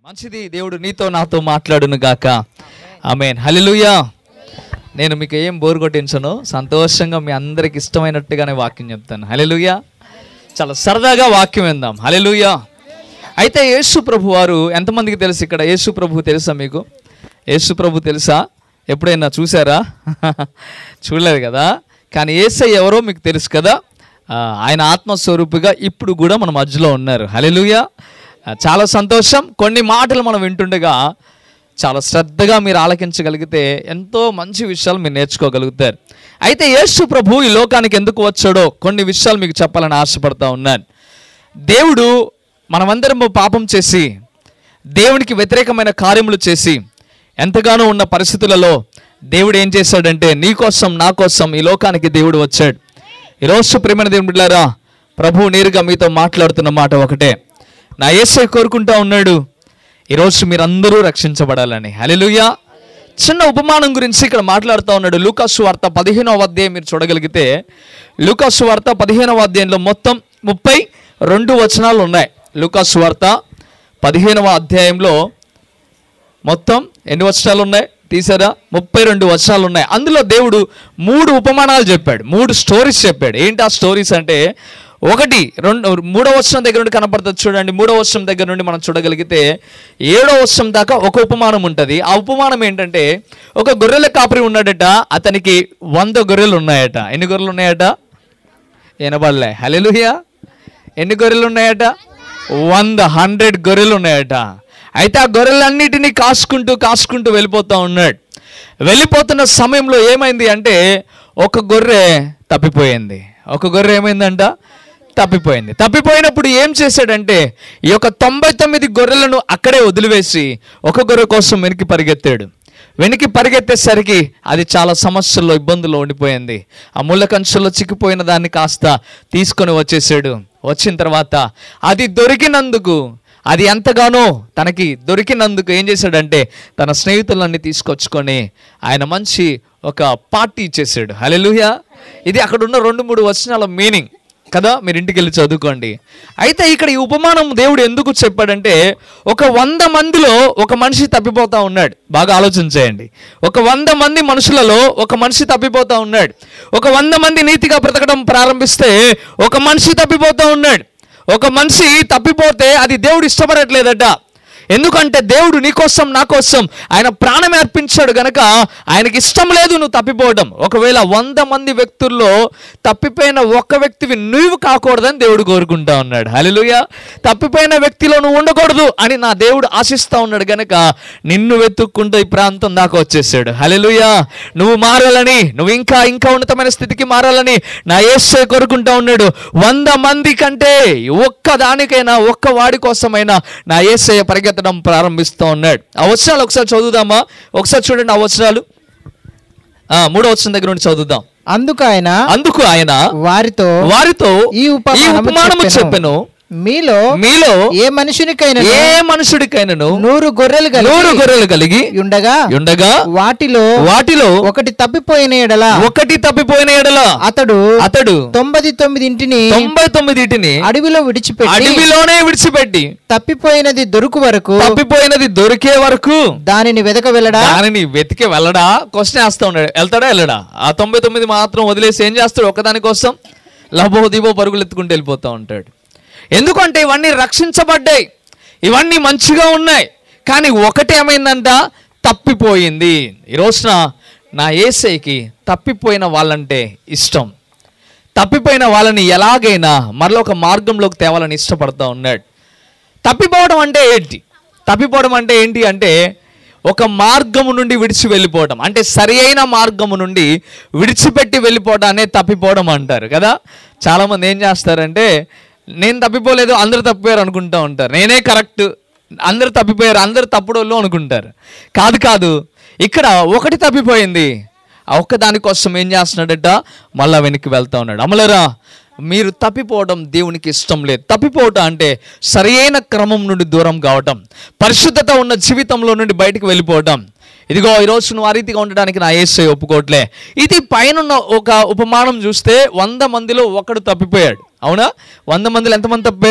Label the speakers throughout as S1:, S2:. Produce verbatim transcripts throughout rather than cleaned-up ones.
S1: మంచిది, దేవుడు నీతో నాతో మాట్లాడును గాక. ఆమేన్. హల్లెలూయా. నేను మీకు ఏం బోర్ కొట్టించను, సంతోషంగా మీ అందరికి ఇష్టమైనట్టుగానే వాక్యం చెప్తాను. హల్లెలూయా. చాలా సరదాగా వాక్యం విందాం. హల్లెలూయా. అయితే యేసు ప్రభు వారు ఎంతమందికి తెలుసు? ఇక్కడ యేసు ప్రభు తెలుసా మీకు? యేసు ప్రభు తెలుసా? ఎప్పుడైనా చూసారా? చూడలేదు కదా. కానీ యేసయ్య ఎవరో మీకు తెలుసు కదా. ఆయన ఆత్మస్వరూపిగా ఇప్పుడు కూడా మన మధ్యలో ఉన్నారు. హల్లెలూయా. చాలా సంతోషం. కొన్ని మాటలు మనం వింటుండగా చాలా శ్రద్ధగా మీరు ఆలకించగలిగితే ఎంతో మంచి విషయాలు మీరు నేర్చుకోగలుగుతారు. అయితే యేసు ప్రభు ఈ లోకానికి ఎందుకు వచ్చాడో కొన్ని విషయాలు మీకు చెప్పాలని ఆశపడతా ఉన్నాను. దేవుడు మనమందరం పాపం చేసి దేవునికి వ్యతిరేకమైన కార్యములు చేసి ఎంతగానో ఉన్న పరిస్థితులలో దేవుడు ఏం చేశాడంటే నీ కోసం నా కోసం ఈ లోకానికి దేవుడు వచ్చాడు. ఈరోజు ప్రియమైన దేవుని బిడ్డలారా, ప్రభు నేరుగా మీతో మాట్లాడుతున్న మాట ఒకటే, నా యేసయ్య కోరుకుంటా ఉన్నాడు ఈరోజు మీరందరూ రక్షించబడాలని. హల్లెలూయా. చిన్న ఉపమానం గురించి ఇక్కడ మాట్లాడుతూ ఉన్నాడు. లూకాసు వార్త పదిహేనవ అధ్యాయం మీరు చూడగలిగితే, లూకాసు వార్త పదిహేనవ అధ్యాయంలో మొత్తం ముప్పై రెండు వచనాలు ఉన్నాయి. లూకాసు వార్త పదిహేనవ అధ్యాయంలో మొత్తం ఎన్ని వచనాలు ఉన్నాయి తీసారా? ముప్పై రెండు వచనాలు ఉన్నాయి. అందులో దేవుడు మూడు ఉపమానాలు చెప్పాడు, మూడు స్టోరీస్ చెప్పాడు. ఏంటి ఆ స్టోరీస్ అంటే, ఒకటి రెండు మూడో వచనం దగ్గర నుండి కనపడుతుంది చూడండి. మూడో వచనం దగ్గర నుండి మనం చూడగలిగితే ఏడో వచనం దాకా ఒక ఉపమానం ఉంటుంది. ఆ ఉపమానం ఏంటంటే, ఒక గొర్రెల కాపరి ఉన్నాడట, అతనికి వంద గొర్రెలు ఉన్నాయట. ఎన్ని గొర్రెలు ఉన్నాయట? వినబడలే. హల్లెలూయా. ఎన్ని గొర్రెలు ఉన్నాయట? వంద హండ్రెడ్ గొర్రెలు ఉన్నాయట. అయితే ఆ గొర్రెలన్నిటినీ కాసుకుంటూ కాసుకుంటూ వెళ్ళిపోతూ ఉన్నాడు. వెళ్ళిపోతున్న సమయంలో ఏమైంది అంటే, ఒక గొర్రె తప్పిపోయింది. ఒక గొర్రె ఏమైందంట? తప్పిపోయింది. తప్పిపోయినప్పుడు ఏం చేశాడంటే, ఈ యొక్క తొంభై తొమ్మిది గొర్రెలను అక్కడే వదిలివేసి ఒక గొర్రె కోసం వెనక్కి పరిగెత్తాడు. వెనక్కి పరిగెత్తేసరికి అది చాలా సమస్యల్లో ఇబ్బందుల్లో ఉండిపోయింది. ఆ ముళ్ళ కంచెల్లో చిక్కిపోయిన దాన్ని కాస్త తీసుకొని వచ్చేసాడు. వచ్చిన తర్వాత అది దొరికినందుకు, అది ఎంతగానో తనకి దొరికినందుకు ఏం చేశాడంటే, తన స్నేహితులన్నీ తీసుకొచ్చుకొని ఆయన మంచి ఒక పార్టీ ఇచ్చేసాడు. హల్లెలూయా. ఇది అక్కడ ఉన్న రెండు మూడు వచనాల మీనింగ్ కదా, మీరు ఇంటికి వెళ్ళి చదువుకోండి. అయితే ఇక్కడ ఈ ఉపమానం దేవుడు ఎందుకు చెప్పాడంటే, ఒక వంద మందిలో ఒక మనిషి తప్పిపోతా ఉన్నాడు. బాగా ఆలోచించేయండి. ఒక వంద మంది మనుషులలో ఒక మనిషి తప్పిపోతా ఉన్నాడు. ఒక వంద మంది నీతిగా బ్రతకడం ప్రారంభిస్తే ఒక మనిషి తప్పిపోతా ఉన్నాడు. ఒక మనిషి తప్పిపోతే అది దేవుడు ఇష్టపడట్లేదట. ఎందుకంటే దేవుడు నీ కోసం నా కోసం ఆయన ప్రాణమే అర్పించాడు గనక ఆయనకి ఇష్టం లేదు నువ్వు తప్పిపోవడం. ఒకవేళ వంద మంది వ్యక్తుల్లో తప్పిపోయిన ఒక్క వ్యక్తివి నువ్వు కాకూడదని దేవుడు కోరుకుంటా ఉన్నాడు. హల్లెలూయా. తప్పిపోయిన వ్యక్తిలో నువ్వు ఉండకూడదు అని నా దేవుడు ఆశిస్తూ ఉన్నాడు గనక నిన్ను వెతుక్కుంటూ ఈ ప్రాంతం దాకా వచ్చేసాడు. హల్లెలూయా. నువ్వు మారాలని, నువ్వు ఇంకా ఇంకా ఉన్నతమైన స్థితికి మారాలని నా యేసయ్య కోరుకుంటా ఉన్నాడు. వంద మంది కంటే ఒక్క దానికైనా ఒక్క వాడి కోసమైనా నా యేసయ్య పరిగెత్త ప్రారంభిస్తూ ఉన్నాడు. ఆ వచనాలు ఒకసారి చదువుదామా? ఒకసారి చూడండి ఆ వచనాలు. మూడో వచనం దగ్గర నుండి చదువుదాం.
S2: అందుకు ఆయన
S1: అందుకు ఆయన
S2: వారితో
S1: వారితో
S2: ఈ
S1: ఉపమానము చెప్పెను,
S2: మీలో
S1: మీలో
S2: ఏ మనుషునికైనా
S1: ఏ మనుషుడికైనాను
S2: నూరు గొర్రెలు
S1: నూరు గొర్రెలు కలిగి
S2: ఉండగా
S1: ఉండగా
S2: వాటిలో
S1: వాటిలో
S2: ఒకటి తప్పిపోయిన ఎడల
S1: ఒకటి తప్పిపోయిన ఎడల
S2: అతడు
S1: అతడు
S2: తొంభై తొమ్మిది ఇంటిని
S1: తొంభై తొమ్మిదిటిని
S2: అడవిలో విడిచిపెట్టి
S1: అడవిలోనే విడిచిపెట్టి
S2: తప్పిపోయినది దొరుకు వరకు
S1: తప్పిపోయినది దొరికే వరకు
S2: దానిని వెతక వెళ్ళడా
S1: దానిని వెతికి వెళ్ళడా? క్వశ్చన్ వేస్తా ఉన్నాడు. వెళ్తాడా వెళ్ళడా? ఆ తొంభై తొమ్మిది మాత్రం వదిలేసి ఏం చేస్తాడు? ఒకదాని కోసం లబో దిబో పరుగులు ఎత్తుకుంటూ వెళ్ళిపోతూ ఉంటాడు. ఎందుకంటే ఇవన్నీ రక్షించబడ్డాయి, ఇవన్నీ మంచిగా ఉన్నాయి. కానీ ఒకటి ఏమైందంట? తప్పిపోయింది. ఈ రోజున నా యేసయ్యకి తప్పిపోయిన వాళ్ళంటే ఇష్టం. తప్పిపోయిన వాళ్ళని ఎలాగైనా మరలా ఒక మార్గంలోకి తేవాలని ఇష్టపడుతూ ఉన్నాడు. తప్పిపోవడం అంటే ఏంటి? తప్పిపోవడం అంటే ఏంటి అంటే ఒక మార్గము నుండి విడిచి వెళ్ళిపోవడం, అంటే సరి అయిన మార్గము నుండి విడిచిపెట్టి వెళ్ళిపోవడాన్ని తప్పిపోవడం అంటారు కదా. చాలామంది ఏం చేస్తారంటే, నేను తప్పిపోలేదు అందరూ తప్పిపోయారు అనుకుంటూ ఉంటారు. నేనే కరెక్ట్, అందరూ తప్పిపోయారు, అందరూ తప్పుడోళ్ళు అనుకుంటారు. కాదు కాదు, ఇక్కడ ఒకటి తప్పిపోయింది. ఆ ఒక్క దానికోసం ఏం చేస్తున్నాడట? మళ్ళా వెనక్కి వెళ్తా ఉన్నాడు. అమలరా, మీరు తప్పిపోవడం దేవునికి ఇష్టం లేదు. తప్పిపోవటం అంటే సరైన క్రమం నుండి దూరం కావటం, పరిశుద్ధత ఉన్న జీవితంలో నుండి బయటకు వెళ్ళిపోవటం. ఇదిగో ఈరోజు నువ్వు ఆ రీతిగా ఉండడానికి నా యేసయ్య ఒప్పుకోవట్లే. ఇది పైన ఒక ఉపమానం చూస్తే వంద మందిలో ఒకడు తప్పిపోయాడు. అవునా? వంద మందిలో ఎంతమంది తప్పిపోయారు?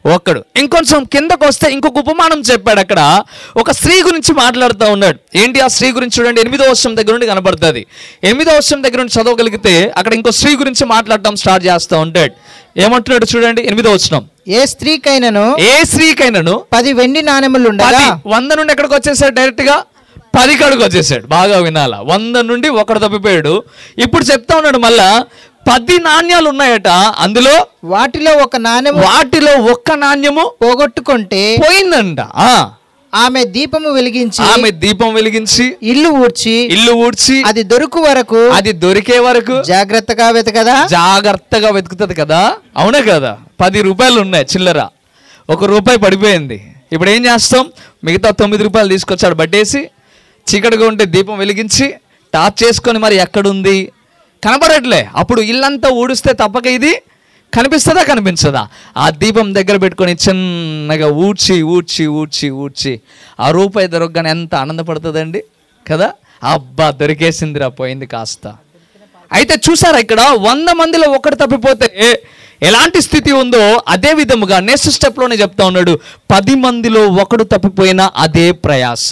S1: ఒక్కడు. ఇంకొంచెం కిందకు వస్తే ఇంకొక ఉపమానం చెప్పాడు. అక్కడ ఒక స్త్రీ గురించి మాట్లాడుతూ ఉన్నాడు. ఏంటి ఆ స్త్రీ గురించి చూడండి, ఎనిమిదో వచనం దగ్గర నుండి కనబడుతుంది. ఎనిమిదో వచనం దగ్గర నుండి చదవగలిగితే అక్కడ ఇంకో స్త్రీ గురించి మాట్లాడటం స్టార్ట్ చేస్తూ ఉంటాడు. ఏమంటున్నాడు చూడండి, ఎనిమిదో వచనం.
S2: ఏ స్త్రీకైనను
S1: ఏ స్త్రీకైనను
S2: పది వెండి నాణెములు ఉండగా,
S1: పది, వంద నుండి ఎక్కడికి వచ్చేసాడు, డైరెక్ట్ గా పది కాడికి వచ్చేసాడు. బాగా వినాలా, వంద నుండి ఒకడు తప్పిపోయాడు. ఇప్పుడు చెప్తా ఉన్నాడు మళ్ళా పది నాణ్యాలు ఉన్నాయట, అందులో
S2: వాటిలో ఒక నాణెము
S1: వాటిలో ఒక్క నాణ్యము
S2: పోగొట్టుకుంటే
S1: పోయిందంట. ఆ
S2: ఆమె దీపము వెలిగించి
S1: ఆమె దీపం వెలిగించి
S2: ఇల్లు ఊడ్చి
S1: ఇల్లు ఊడ్చి
S2: అది దొరుకు వరకు
S1: అది దొరికే వరకు
S2: జాగ్రత్తగా వెతకదా
S1: జాగ్రత్తగా వెతుకుతుంది కదా. అవునా కదా, పది రూపాయలు ఉన్నాయి చిల్లర, ఒక రూపాయి పడిపోయింది. ఇప్పుడు ఏం చేస్తాం, మిగతా తొమ్మిది రూపాయలు తీసుకొచ్చాడు బట్టేసి, చీకటిగా ఉంటే దీపం వెలిగించి టార్చ్ చేసుకొని మరి ఎక్కడుంది కనబడట్లే. అప్పుడు ఇల్లంతా ఊడిస్తే తప్పక ఇది కనిపిస్తుందా కనిపించదా? ఆ దీపం దగ్గర పెట్టుకొని చిన్నగా ఊడ్చి ఊడ్చి ఊడ్చి ఊడ్చి ఆ రూపాయి దొరకగానే ఎంత ఆనందపడుతుందండి కదా. అబ్బా దొరికేసిందిరా, పోయింది కాస్త. అయితే చూసారా, ఇక్కడ వంద మందిలో ఒకటి తప్పిపోతే ఎలాంటి స్థితి ఉందో అదే విధముగా నెక్స్ట్ స్టెప్లోనే చెప్తా ఉన్నాడు, పది మందిలో ఒకడు తప్పిపోయినా అదే ప్రయాస,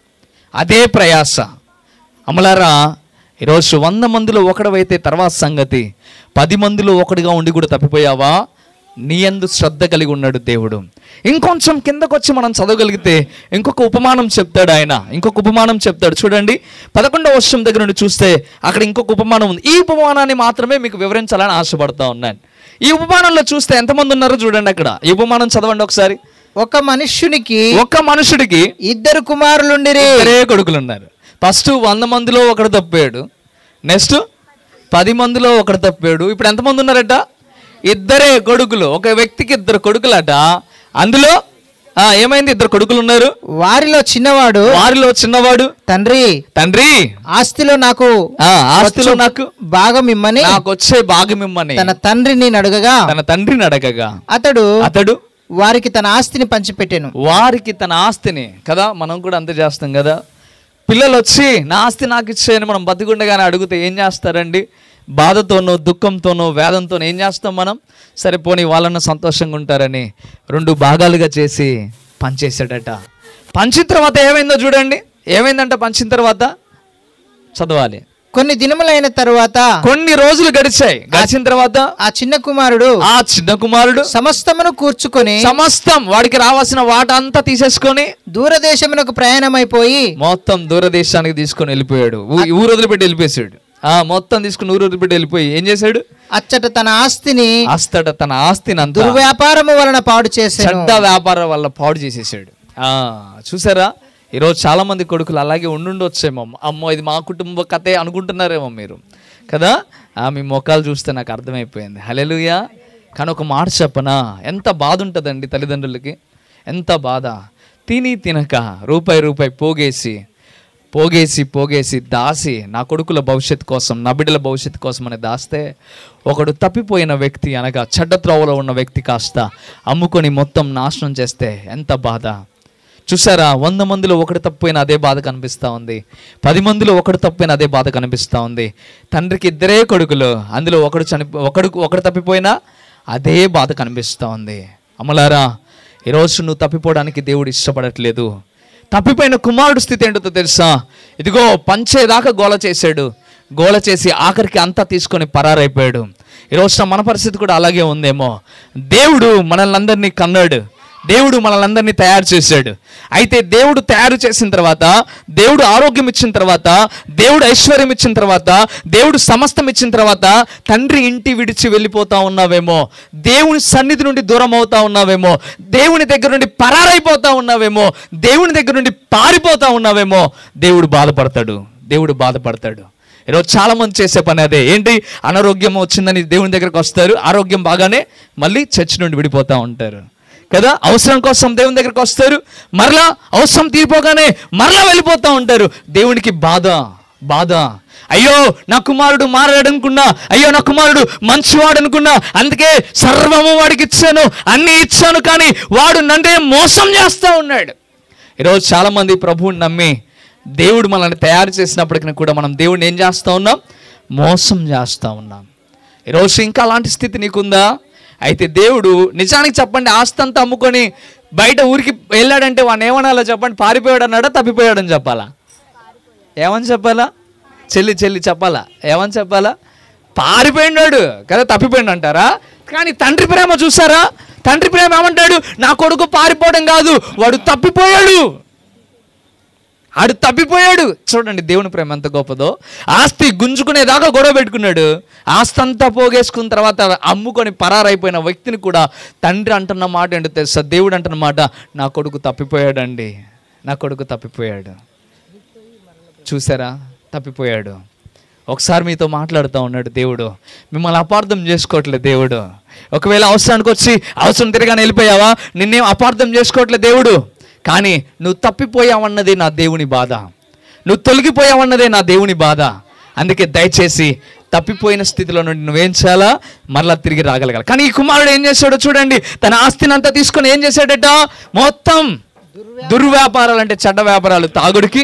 S1: అదే ప్రయాస. అమలారా, ఈరోజు వంద మందిలో ఒకడవైతే తర్వాత సంగతి, పది మందిలో ఒకటిగా ఉండి కూడా తప్పిపోయావా, నీ యందు శ్రద్ధ కలిగి ఉన్నాడు దేవుడు. ఇంకొంచెం కిందకు వచ్చి మనం చదవగలిగితే ఇంకొక ఉపమానం చెప్తాడు ఆయన, ఇంకొక ఉపమానం చెప్తాడు. చూడండి పదకొండవ వచనం దగ్గర నుండి చూస్తే అక్కడ ఇంకొక ఉపమానం ఉంది. ఈ ఉపమానాన్ని మాత్రమే మీకు వివరించాలని ఆశపడతా ఉన్నాను. ఈ ఉపమానంలో చూస్తే ఎంతమంది ఉన్నారో చూడండి. అక్కడ ఈ ఉపమానం చదవండి ఒకసారి.
S2: ఒక మనుష్యునికి
S1: ఒక మనుషుడికి
S2: ఇద్దరు కుమారులుండిరి.
S1: ఇద్దరే కొడుకులు ఉన్నారు. ఫస్ట్ వంద మందిలో ఒకడు తప్పాడు, నెక్స్ట్ పది మందిలో ఒకడు తప్పాడు. ఇప్పుడు ఎంతమంది ఉన్నారట, ఇద్దరే కొడుకులు. ఒక వ్యక్తికి ఇద్దరు కొడుకులట. అందులో ఆ ఏమైంది, ఇద్దరు కొడుకులు ఉన్నారు.
S2: వారిలో చిన్నవాడు
S1: వారిలో చిన్నవాడు
S2: తండ్రి
S1: తండ్రి
S2: ఆస్తిలో నాకు
S1: ఆ ఆస్తిలో నాకు
S2: భాగం ఇమ్మని
S1: నాకు వచ్చే భాగం ఇమ్మని
S2: తన తండ్రిని అడగగా
S1: తన తండ్రిని అడగగా
S2: అతడు
S1: అతడు
S2: వారికి తన ఆస్తిని పంచిపెట్టాను.
S1: వారికి తన ఆస్తిని కదా, మనం కూడా అంతే చేస్తాం కదా. పిల్లలు వచ్చి నా ఆస్తి నాకు ఇచ్చేయని మనం బతికుండగానే అడిగితే ఏం చేస్తారండి, బాధతోనో దుఃఖంతోనో వేదంతోనో ఏం చేస్తాం మనం, సరే పోనీ వాళ్ళన్న సంతోషంగా ఉంటారని రెండు భాగాలుగా చేసి పంచేసాడట. పంచిన తర్వాత ఏమైందో చూడండి, ఏమైందంట పంచిన తర్వాత చదవాలి.
S2: కొన్ని దినములైన తరువాత
S1: కొన్ని రోజులు గడిచాయి. గడిచిన తర్వాత
S2: ఆ చిన్న కుమారుడు
S1: ఆ చిన్న కుమారుడు
S2: సమస్తమును కూర్చుకొని
S1: సమస్తం వాడికి రావాల్సిన వాట అంతా తీసేసుకొని
S2: దూరదేశమునకు ప్రయాణమైపోయి
S1: మొత్తం దూరదేశానికి తీసుకొని వెళ్ళిపోయాడు. ఊ- ఊరు వదిలిపెట్టి వెళ్ళిపోయాడు. ఆ మొత్తం తీసుకుని ఊరు వదిలిపెట్టి వెళ్ళిపోయి ఏం చేశాడు,
S2: అచ్చట తన ఆస్తిని
S1: అస్తట తన ఆస్తిని అంతా
S2: దుర్వ్యాపారము వలన పాడు చేశాడు.
S1: చెడ్డ వ్యాపారం వల్ల పాడు చేసేసాడు. ఆ చూసారా, ఈరోజు చాలా మంది కొడుకులు అలాగే ఉండుండొచ్చేమో. అమ్మో ఇది మా కుటుంబ కథే అనుకుంటున్నారేమో మీరు కదా. ఆ మీ మొఖాలు చూస్తే నాకు అర్థమైపోయింది. హల్లెలూయా. కానీ ఒక మాట చెప్పనా, ఎంత బాధ ఉంటుందండి తల్లిదండ్రులకి, ఎంత బాధ. తిని తినక రూపాయి రూపాయి పోగేసి పోగేసి పోగేసి దాసి నా కొడుకుల భవిష్యత్తు కోసం, నా బిడ్డల భవిష్యత్తు కోసం అని దాస్తే ఒకడు తప్పిపోయిన వ్యక్తి అనగా చెడ్డ త్రోవలో ఉన్న వ్యక్తి కాస్త అమ్ముకొని మొత్తం నాశనం చేస్తే ఎంత బాధ. చూసారా, వంద మందిలో ఒకటి తప్పిపోయిన అదే బాధ కనిపిస్తూ ఉంది, పది మందిలో ఒకటి తప్పిపోయిన అదే బాధ కనిపిస్తూ ఉంది. తండ్రికి ఇద్దరే కొడుకులు, అందులో ఒకడు చనిపో ఒకడు ఒకడు తప్పిపోయినా అదే బాధ కనిపిస్తూ ఉంది. అమలారా, ఈరోజు నువ్వు తప్పిపోవడానికి దేవుడు ఇష్టపడట్లేదు. తప్పిపోయిన కుమారుడు స్థితి ఏంటో తెలుసా, ఇదిగో పంచేదాకా గోల చేశాడు, గోల చేసి ఆఖరికి అంతా తీసుకొని పరారైపోయాడు. ఈరోజు మన పరిస్థితి కూడా అలాగే ఉందేమో. దేవుడు మనల్ని అందరినీ కన్నాడు, దేవుడు మనల్ని తయారు చేశాడు. అయితే దేవుడు తయారు చేసిన తర్వాత, దేవుడు ఆరోగ్యం ఇచ్చిన తర్వాత, దేవుడు ఐశ్వర్యం ఇచ్చిన తర్వాత, దేవుడు సమస్తం ఇచ్చిన తర్వాత తండ్రి ఇంటి విడిచి వెళ్ళిపోతా ఉన్నావేమో, దేవుని సన్నిధి నుండి దూరం అవుతా ఉన్నావేమో, దేవుని దగ్గర నుండి పరారైపోతా ఉన్నావేమో, దేవుని దగ్గర నుండి పారిపోతా ఉన్నావేమో, దేవుడు బాధపడతాడు, దేవుడు బాధపడతాడు. ఈరోజు చాలా మంది చేసే పని అదే. ఏంటి, అనారోగ్యం వచ్చిందని దేవుని దగ్గరకు వస్తారు, ఆరోగ్యం బాగానే మళ్ళీ చర్చి నుండి విడిపోతూ ఉంటారు కదా. అవసరం కోసం దేవుని దగ్గరికి వస్తారు, మరలా అవసరం తీరిపోగానే మరలా వెళ్ళిపోతూ ఉంటారు. దేవునికి బాధ బాధ. అయ్యో నా కుమారుడు మారాడు అనుకున్నా, అయ్యో నా కుమారుడు మంచివాడు అనుకున్నా, అందుకే సర్వము వాడికి ఇచ్చాను, అన్నీ ఇచ్చాను, కానీ వాడు నన్నే మోసం చేస్తూ ఉన్నాడు. ఈరోజు చాలామంది ప్రభువుని నమ్మి దేవుడు మనల్ని తయారు చేసినప్పటికీ కూడా మనం దేవుడిని ఏం చేస్తూ ఉన్నాం, మోసం చేస్తూ ఉన్నాం. ఈరోజు ఇంకా అలాంటి స్థితి నీకుందా, అయితే దేవుడు నిజానికి చెప్పండి ఆస్తి అంతా అమ్ముకొని బయట ఊరికి వెళ్ళాడంటే వాడిని ఏమనాలో చెప్పండి, పారిపోయాడు అన్నాడా తప్పిపోయాడని చెప్పాలా? ఏమని చెప్పాలా? చెల్లి చెల్లి చెప్పాలా? ఏమని చెప్పాలా? పారిపోయినాడు కదా, తప్పిపోయిండు అంటారా? కానీ తండ్రి ప్రేమ చూసారా? తండ్రి ప్రేమ ఏమంటాడు? నా కొడుకు పారిపోవడం కాదు, వాడు తప్పిపోయాడు, ఆడు తప్పిపోయాడు. చూడండి దేవుని ప్రేమ ఎంత గొప్పదో. ఆస్తి గుంజుకునేదాకా గొడవ పెట్టుకున్నాడు. ఆస్తి అంతా పోగేసుకున్న తర్వాత అమ్ముకొని పరారైపోయిన వ్యక్తిని కూడా తండ్రి అంటున్న మాట ఏంటో తెలుసా? దేవుడు అంటున్న మాట, నా కొడుకు తప్పిపోయాడండి, నా కొడుకు తప్పిపోయాడు. చూసారా? తప్పిపోయాడు. ఒకసారి మీతో మాట్లాడుతూ ఉన్నాడు దేవుడు. మిమ్మల్ని అపార్థం చేసుకోవట్లేదు దేవుడు. ఒకవేళ అవసరానికి వచ్చి అవసరం తిరగానే వెళ్ళిపోయావా, నిన్నేం అపార్థం చేసుకోవట్లేదు దేవుడు. కానీ నువ్వు తప్పిపోయావన్నదే నా దేవుని బాధ, నువ్వు తొలగిపోయావన్నదే నా దేవుని బాధ. అందుకే దయచేసి తప్పిపోయిన స్థితిలో నుండి నువ్వేం చేయాలా? మరలా తిరిగి రాగలగాలి. కానీ ఈ కుమారుడు ఏం చేశాడో చూడండి. తన ఆస్తిని అంతా తీసుకొని ఏం చేశాడట? మొత్తం దుర్వ్యాపారాలు, అంటే చెడ్డ వ్యాపారాలు, తాగుడికి,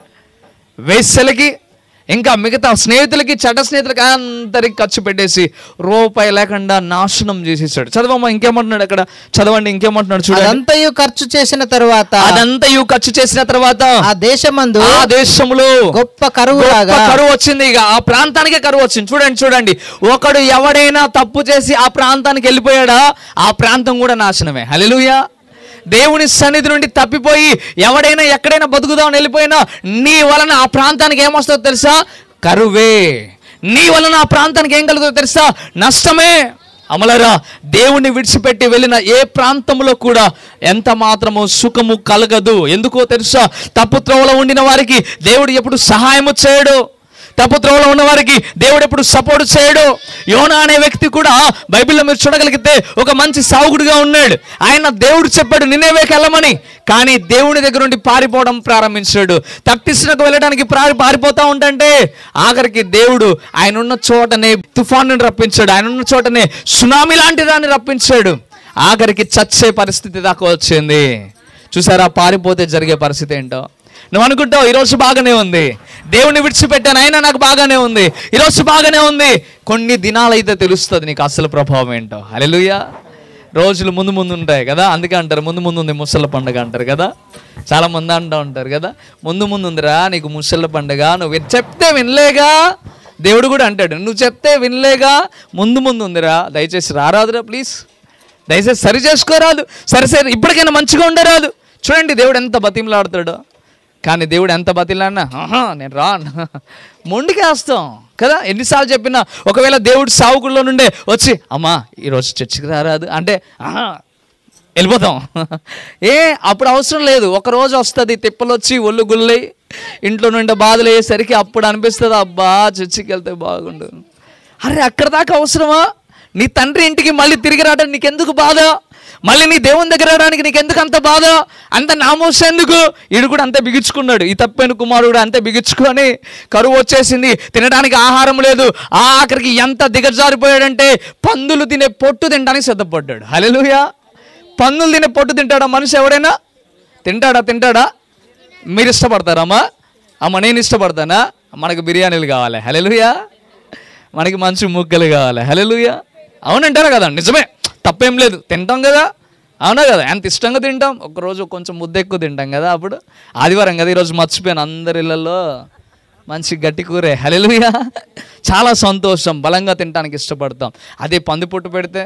S1: వేశ్యలకి, ఇంకా మిగతా స్నేహితులకి, చెడ్డ స్నేహితులకి అందరికి ఖర్చు పెట్టేసి రూపాయి లేకుండా నాశనం చేసేసాడు. చదవమ్మా, ఇంకేమంటున్నాడు అక్కడ? చదవండి, ఇంకేమంటున్నాడు చూడండి.
S2: అదంతయు ఖర్చు చేసిన తరువాత
S1: అదంతయు ఖర్చు చేసిన తర్వాత
S2: ఆ దేశమందు
S1: ఆ దేశంలో
S2: గొప్ప కరువు
S1: గొప్ప కరువు వచ్చింది. ఇక ఆ ప్రాంతానికే కరువు వచ్చింది. చూడండి చూడండి, ఒకడు ఎవడైనా తప్పు చేసి ఆ ప్రాంతానికి వెళ్ళిపోయాడా, ఆ ప్రాంతం కూడా నాశనమే. హల్లెలూయా. దేవుని సన్నిధి నుండి తప్పిపోయి ఎవడైనా ఎక్కడైనా బతుకుదామని వెళ్ళిపోయినా నీ వలన ఆ ప్రాంతానికి ఏమొస్తుందో తెలుసా? కరువే. నీ వలన ఆ ప్రాంతానికి ఏం కలుగుతుందో తెలుసా? నష్టమే. అమలరా, దేవుణ్ణి విడిచిపెట్టి వెళ్ళిన ఏ ప్రాంతంలో కూడా ఎంత మాత్రము సుఖము కలగదు. ఎందుకో తెలుసా? తప్పు త్రోవలో ఉండిన వారికి దేవుడు ఎప్పుడు సహాయము చేయడు. తప్పుత్రోవలో ఉన్న వారికి దేవుడు ఎప్పుడు సపోర్ట్ చేయడు. యోనా అనే వ్యక్తి కూడా బైబిల్లో మీరు చూడగలిగితే ఒక మంచి సావుకుడిగా ఉన్నాడు. ఆయన దేవుడు చెప్పాడు నినేవేకి వెళ్ళమని, కానీ దేవుని దగ్గర నుండి పారిపోవడం ప్రారంభించాడు. తప్పిస్తున్నకు వెళ్ళడానికి పారి పారిపోతా ఉంటే ఆఖరికి దేవుడు ఆయన ఉన్న చోటనే తుఫాను రప్పించాడు, ఆయన ఉన్న చోటనే సునామీ లాంటి దాన్ని రప్పించాడు. ఆఖరికి చచ్చే పరిస్థితి దాకా వచ్చింది. చూసారా? పారిపోతే జరిగే పరిస్థితి ఏంటో. నువ్వు అనుకుంటావు ఈరోజు బాగానే ఉంది, దేవుని విడిచిపెట్టాను అయినా నాకు బాగానే ఉంది, ఈరోజు బాగానే ఉంది. కొన్ని దినాలు అయితే తెలుస్తుంది నీకు అసలు ప్రభావం ఏంటో. హల్లెలూయా. రోజులు ముందు ముందు ఉంటాయి కదా, అందుకే అంటారు ముందు ముందు ఉంది ముసళ్ళ పండుగ అంటారు కదా. చాలా మంది అంటూ ఉంటారు కదా, ముందు ముందు ఉందిరా నీకు ముసళ్ళ పండుగ, నువ్వు చెప్తే వినలేగా. దేవుడు కూడా అంటాడు, నువ్వు చెప్తే వినలేగా, ముందు ముందు ఉందిరా, దయచేసి రారాదురా ప్లీజ్, దయచేసి సరి చేసుకోరాదు, సరే సరే ఇప్పటికైనా మంచిగా ఉండరాదు. చూడండి దేవుడు ఎంత బతిమలాడుతాడో. కానీ దేవుడు ఎంత బతిలాడినా ఆహా నేను రా మొండికేస్తాం కదా. ఎన్నిసార్లు చెప్పినా ఒకవేళ దేవుడు సావుకుల్లో నుండే వచ్చి అమ్మా ఈరోజు చర్చికి రారాదు అంటే ఆహా వెళ్ళిపోతాం. ఏ అప్పుడు అవసరం లేదు. ఒకరోజు వస్తుంది తిప్పలు వచ్చి ఒళ్ళు గుళ్ళై ఇంట్లో నుండి బాధలు అయ్యేసరికి అప్పుడు అనిపిస్తుంది అబ్బా చర్చికి వెళ్తే బాగుండు. అరే అక్కడ దాకా అవసరమా? నీ తండ్రి ఇంటికి మళ్ళీ తిరిగి రావడానికి నీకెందుకు బాధ? మళ్ళీ నీ దేవుని దగ్గర రావడానికి నీకెందుకు అంత బాధ, అంత నామోసం ఎందుకు? ఈడు కూడా అంతే బిగించుకున్నాడు. ఈ తప్పైన కుమారుడు అంతే బిగించుకొని కరువు వచ్చేసింది, తినడానికి ఆహారం లేదు. ఆ ఆఖరికి ఎంత దిగజారిపోయాడంటే పందులు తినే పొట్టు తినడానికి సిద్ధపడ్డాడు. హల్లెలూయా. పందులు తినే పొట్టు తింటాడా మనిషి? ఎవడైనా తింటాడా? తింటాడా? మీరు ఇష్టపడతారమ్మా? అమ్మ నేను ఇష్టపడతానా? మనకు బిర్యానీలు కావాలి. హల్లెలూయా. మనకి మంచి ముక్కలు కావాలి. హల్లెలూయా. అవునంటారా కదా? నిజమే, తప్పేం లేదు, తింటాం కదా, అవునా కదా? ఎంత ఇష్టంగా తింటాం. ఒకరోజు కొంచెం ముద్ద ఎక్కువ తింటాం కదా. అప్పుడు ఆదివారం కదా, ఈరోజు మర్చిపోయాను అందరి ఇళ్ళల్లో మంచి గట్టి కూరే. హల్లెలూయా. చాలా సంతోషం, బలంగా తినడానికి ఇష్టపడతాం. అదే పంది పొట్టు పెడితే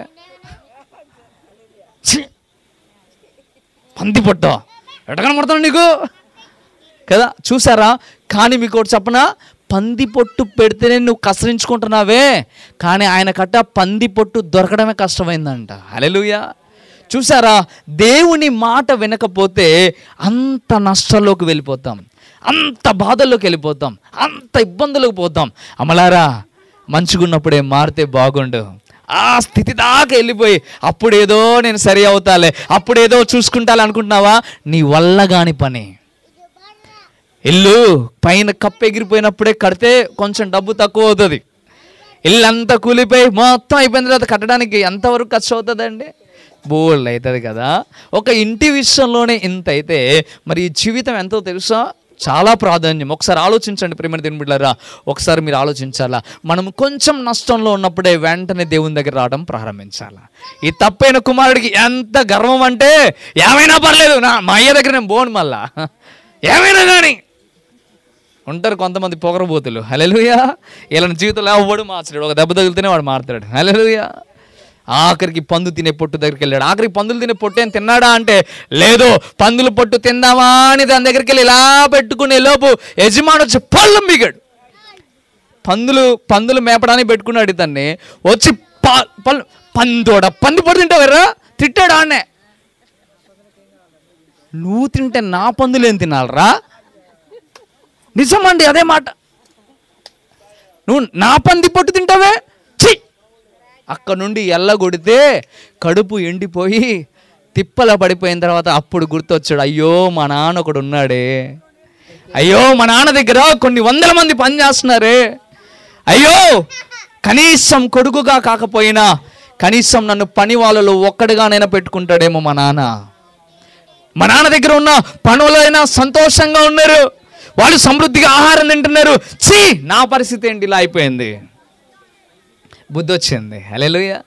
S1: పంది పొట్ట ఎట కనబడతాను నీకు కదా. చూసారా? కానీ మీకు ఒకటి చెప్పనా, పంది పొట్టు పెడితేనే నువ్వు కసరించుకుంటున్నావే, కానీ ఆయన కట్ట పంది పొట్టు దొరకడమే కష్టమైందంట. హల్లెలూయా. చూసారా? దేవుని మాట వినకపోతే అంత నష్టంలోకి వెళ్ళిపోతాం, అంత బాధల్లోకి వెళ్ళిపోతాం, అంత ఇబ్బందులకు పోతాం. అమలారా, మంచిగున్నప్పుడే మారితే బాగుండు. ఆ స్థితి దాకా వెళ్ళిపోయి అప్పుడేదో నేను సరి అవుతాలే, అప్పుడేదో చూసుకుంటాలే అనుకుంటున్నావా? నీ వల్ల కాని పని. ఇల్లు పైన కప్పు ఎగిరిపోయినప్పుడే కడితే కొంచెం డబ్బు తక్కువ అవుతుంది. ఇల్లు అంతా కూలిపోయి మొత్తం అయిపోయిన తర్వాత కట్టడానికి ఎంతవరకు ఖర్చు అవుతుందండి? బోల్డ్ అవుతుంది కదా. ఒక ఇంటి విషయంలోనే ఇంత అయితే మరి ఈ జీవితం ఎంతో తెలుసా? చాలా ప్రాధాన్యం. ఒకసారి ఆలోచించండి ప్రియమైన దేవుని బిడ్డలారా, ఒకసారి మీరు ఆలోచించాలా. మనం కొంచెం నష్టంలో ఉన్నప్పుడే వెంటనే దేవుని దగ్గర రావడం ప్రారంభించాలా. ఈ తప్పైన కుమారుడికి ఎంత గర్వం అంటే, ఏమైనా పర్లేదు నా మా అయ్య దగ్గర నేను పోను, మళ్ళా ఏమైనా కానీ ఉంటారు కొంతమంది పొగరబోతులు. హల్లెలూయా. ఇలా జీవితంలో ఎవడు మార్చలేడు, ఒక దెబ్బ తగిలితేనే వాడు మారుతాడు. హల్లెలూయా. ఆఖరికి పందు తినే పొట్టు దగ్గరికి వెళ్ళాడు. ఆఖరికి పందులు తినే పొట్టు ఏం తిన్నాడా అంటే, లేదు, పందుల పొట్టు తిందామా అని దాని దగ్గరికి వెళ్ళి ఇలా పెట్టుకునే లోపు యజమాని వచ్చి పళ్ళు మిగాడు. పందులు పందులు మేపడానికి పెట్టుకున్నాడు ఇతన్ని. వచ్చి పళ్ళు పందోడ పంది పొట్టు తింటావరా తిట్టాడు ఆడనే. నువ్వు తింటే నా పందులు ఏం తినాలరా? నిజమండి, అదే మాట. నువ్వు నా పంది పొట్టు తింటావే, ఛీ. అక్కడ నుండి ఎల్లగొడితే కడుపు ఎండిపోయి తిప్పలా పడిపోయిన తర్వాత అప్పుడు గుర్తొచ్చాడు, అయ్యో మా నాన్న ఒకడు ఉన్నాడే, అయ్యో మా నాన్న దగ్గర కొన్ని వందల మంది పని చేస్తున్నారే, అయ్యో కనీసం కొడుకుగా కాకపోయినా కనీసం నన్ను పని వాళ్ళలో ఒక్కడిగానైనా పెట్టుకుంటాడేమో మా నాన్న. మా నాన్న దగ్గర ఉన్న పనులైనా సంతోషంగా ఉన్నారు, వాళ్ళు సమృద్ధిగా ఆహారం తింటున్నారు. ఛీ, నా పరిస్థితి ఏంటి ఇలా అయిపోయింది. బుద్ధి వచ్చింది. హల్లెలూయా.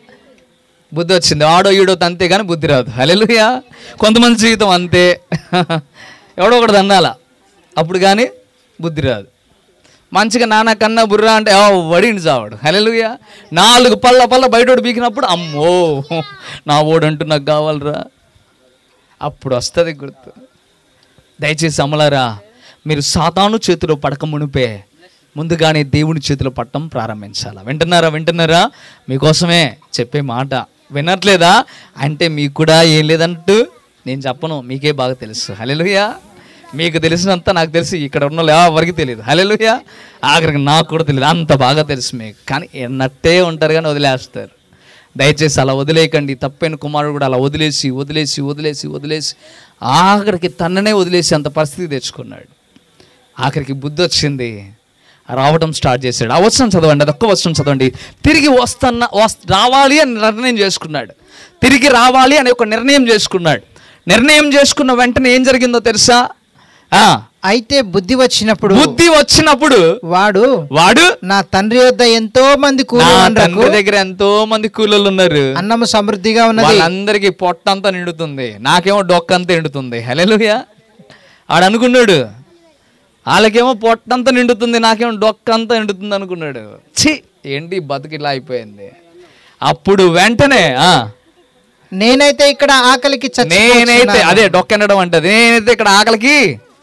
S1: బుద్ధి వచ్చింది. ఆడో ఈడో తంతే కానీ బుద్ధి రాదు. హల్లెలూయా. కొంతమంది జీవితం అంతే, ఎవడో ఒకటి తన్నాల, అప్పుడు కానీ బుద్ధి రాదు. మంచిగా నాన్న కన్నా బుర్రా అంటే వడిని చావాడు. హల్లెలూయా. నాలుగు పళ్ళ పళ్ళ బయటోడు బీకినప్పుడు అమ్మో నా ఓడంటూ నాకు కావాలరా, అప్పుడు వస్తుంది గుర్తు. దయచేసి అమలారా, మీరు సాతాను చేతిలో పడక మునిపే ముందుగానే దేవుని చేతిలో పట్టడం ప్రారంభించాలా. వింటున్నారా? వింటున్నారా? మీకోసమే చెప్పే మాట వినట్లేదా అంటే మీకు కూడా ఏం లేదంటూ నేను చెప్పను, మీకే బాగా తెలుసు. హల్లెలూయా. మీకు తెలిసినంత నాకు తెలిసి ఇక్కడ ఉన్న వాళ్ళు ఎవరికి తెలియదు. హల్లెలూయా. ఆఖరికి నాకు కూడా తెలియదు, అంత బాగా తెలుసు మీకు. కానీ ఎన్నట్టే ఉంటారు కానీ వదిలేస్తారు. దయచేసి అలా వదిలేయకండి. తప్పైన కుమారుడు కూడా అలా వదిలేసి వదిలేసి వదిలేసి వదిలేసి ఆఖరికి తన్ననే వదిలేసి అంత పరిస్థితి తెచ్చుకున్నాడు. ఆఖరికి బుద్ధి వచ్చింది, రావడం స్టార్ట్ చేశాడు. ఆ వచనం చదవండి, అది ఒక్క వచనం చదవండి. తిరిగి వస్తున్న వస్ రావాలి అని నిర్ణయం చేసుకున్నాడు. తిరిగి రావాలి అని ఒక నిర్ణయం చేసుకున్నాడు. నిర్ణయం చేసుకున్న వెంటనే ఏం జరిగిందో తెలుసా?
S2: అయితే బుద్ధి వచ్చినప్పుడు
S1: బుద్ధి వచ్చినప్పుడు
S2: వాడు
S1: వాడు
S2: నా తండ్రి వద్ద ఎంతో మంది
S1: తండ్రి దగ్గర ఎంతో మంది కూలీలు ఉన్నారు,
S2: అన్నము సమృద్ధిగా ఉన్నది,
S1: వాళ్ళందరికీ పొట్టంతా నిండుతుంది, నాకేమో డొక్కంతా నిండుతుంది. హల్లెలూయా. ఆడు అనుకున్నాడు, వాళ్ళకేమో పొట్టంతా నిండుతుంది, నాకేమో డొక్కంతా నిండుతుంది అనుకున్నాడు. ఛీ, ఏంటి బతుకు ఇలా అయిపోయింది. అప్పుడు వెంటనే ఆ
S2: నేనైతే ఇక్కడ ఆకలికి
S1: నేనైతే అదే డొక్కెనడం అంటది, నేనైతే ఇక్కడ ఆకలికి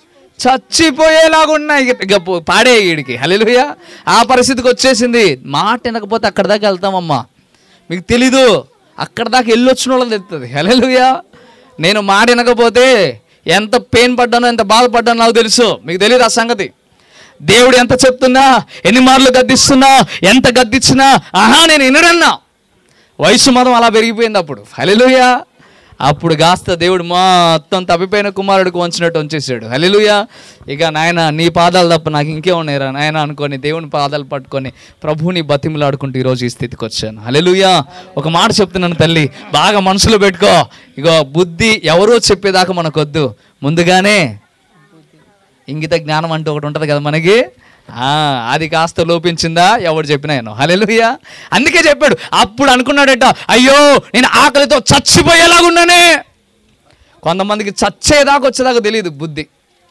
S1: చచ్చిపోయేలాగున్నా ఇక పాడే వీడికి. హల్లెలూయా. ఆ పరిస్థితికి వచ్చేసింది. మాట వినకపోతే అక్కడ దాకా వెళ్తామమ్మా, మీకు తెలీదు, అక్కడ దాకా వెళ్ళొచ్చిన వాళ్ళని తెలుస్తుంది. హల్లెలూయా. నేను మాట వినకపోతే ఎంత పెయిన్ పడ్డానో ఎంత బాధపడ్డానో నాకు తెలుసు, మీకు తెలియదు ఆ సంగతి. దేవుడు ఎంత చెప్తున్నా, ఎన్ని మార్లు గద్దిస్తున్నా, ఎంత గద్దించినా ఆహా నేను వినడన్నా. వయసు మతం అలా పెరిగిపోయింది అప్పుడు. హల్లెలూయా. అప్పుడు కాస్త దేవుడు మొత్తం తప్పిపోయిన కుమారుడికి వంచినట్టు వంచేసాడు. హల్లెలూయా. ఇక నాయన నీ పాదాలు తప్ప నాకు ఇంకే ఉన్నాయిరా నాయన అనుకొని దేవుని పాదాలు పట్టుకొని ప్రభువుని బతిమలాడుకుంటూ ఈరోజు ఈ స్థితికి వచ్చాను. హల్లెలూయా. ఒక మాట చెప్తున్నాను తల్లి, బాగా మనసులో పెట్టుకో. ఇగో బుద్ధి ఎవరో చెప్పేదాకా మనకొద్దు, ముందుగానే ఇంగిత జ్ఞానం అంటూ ఒకటి ఉంటుంది కదా మనకి, అది కాస్త లోపించిందా ఎవడు చెప్పినా నేను. హల్లెలూయా. అందుకే చెప్పాడు. అప్పుడు అనుకున్నాడట, అయ్యో నేను ఆకలితో చచ్చిపోయేలాగున్నానే. కొంతమందికి చచ్చేదాకా వచ్చేదాకా తెలియదు బుద్ధి,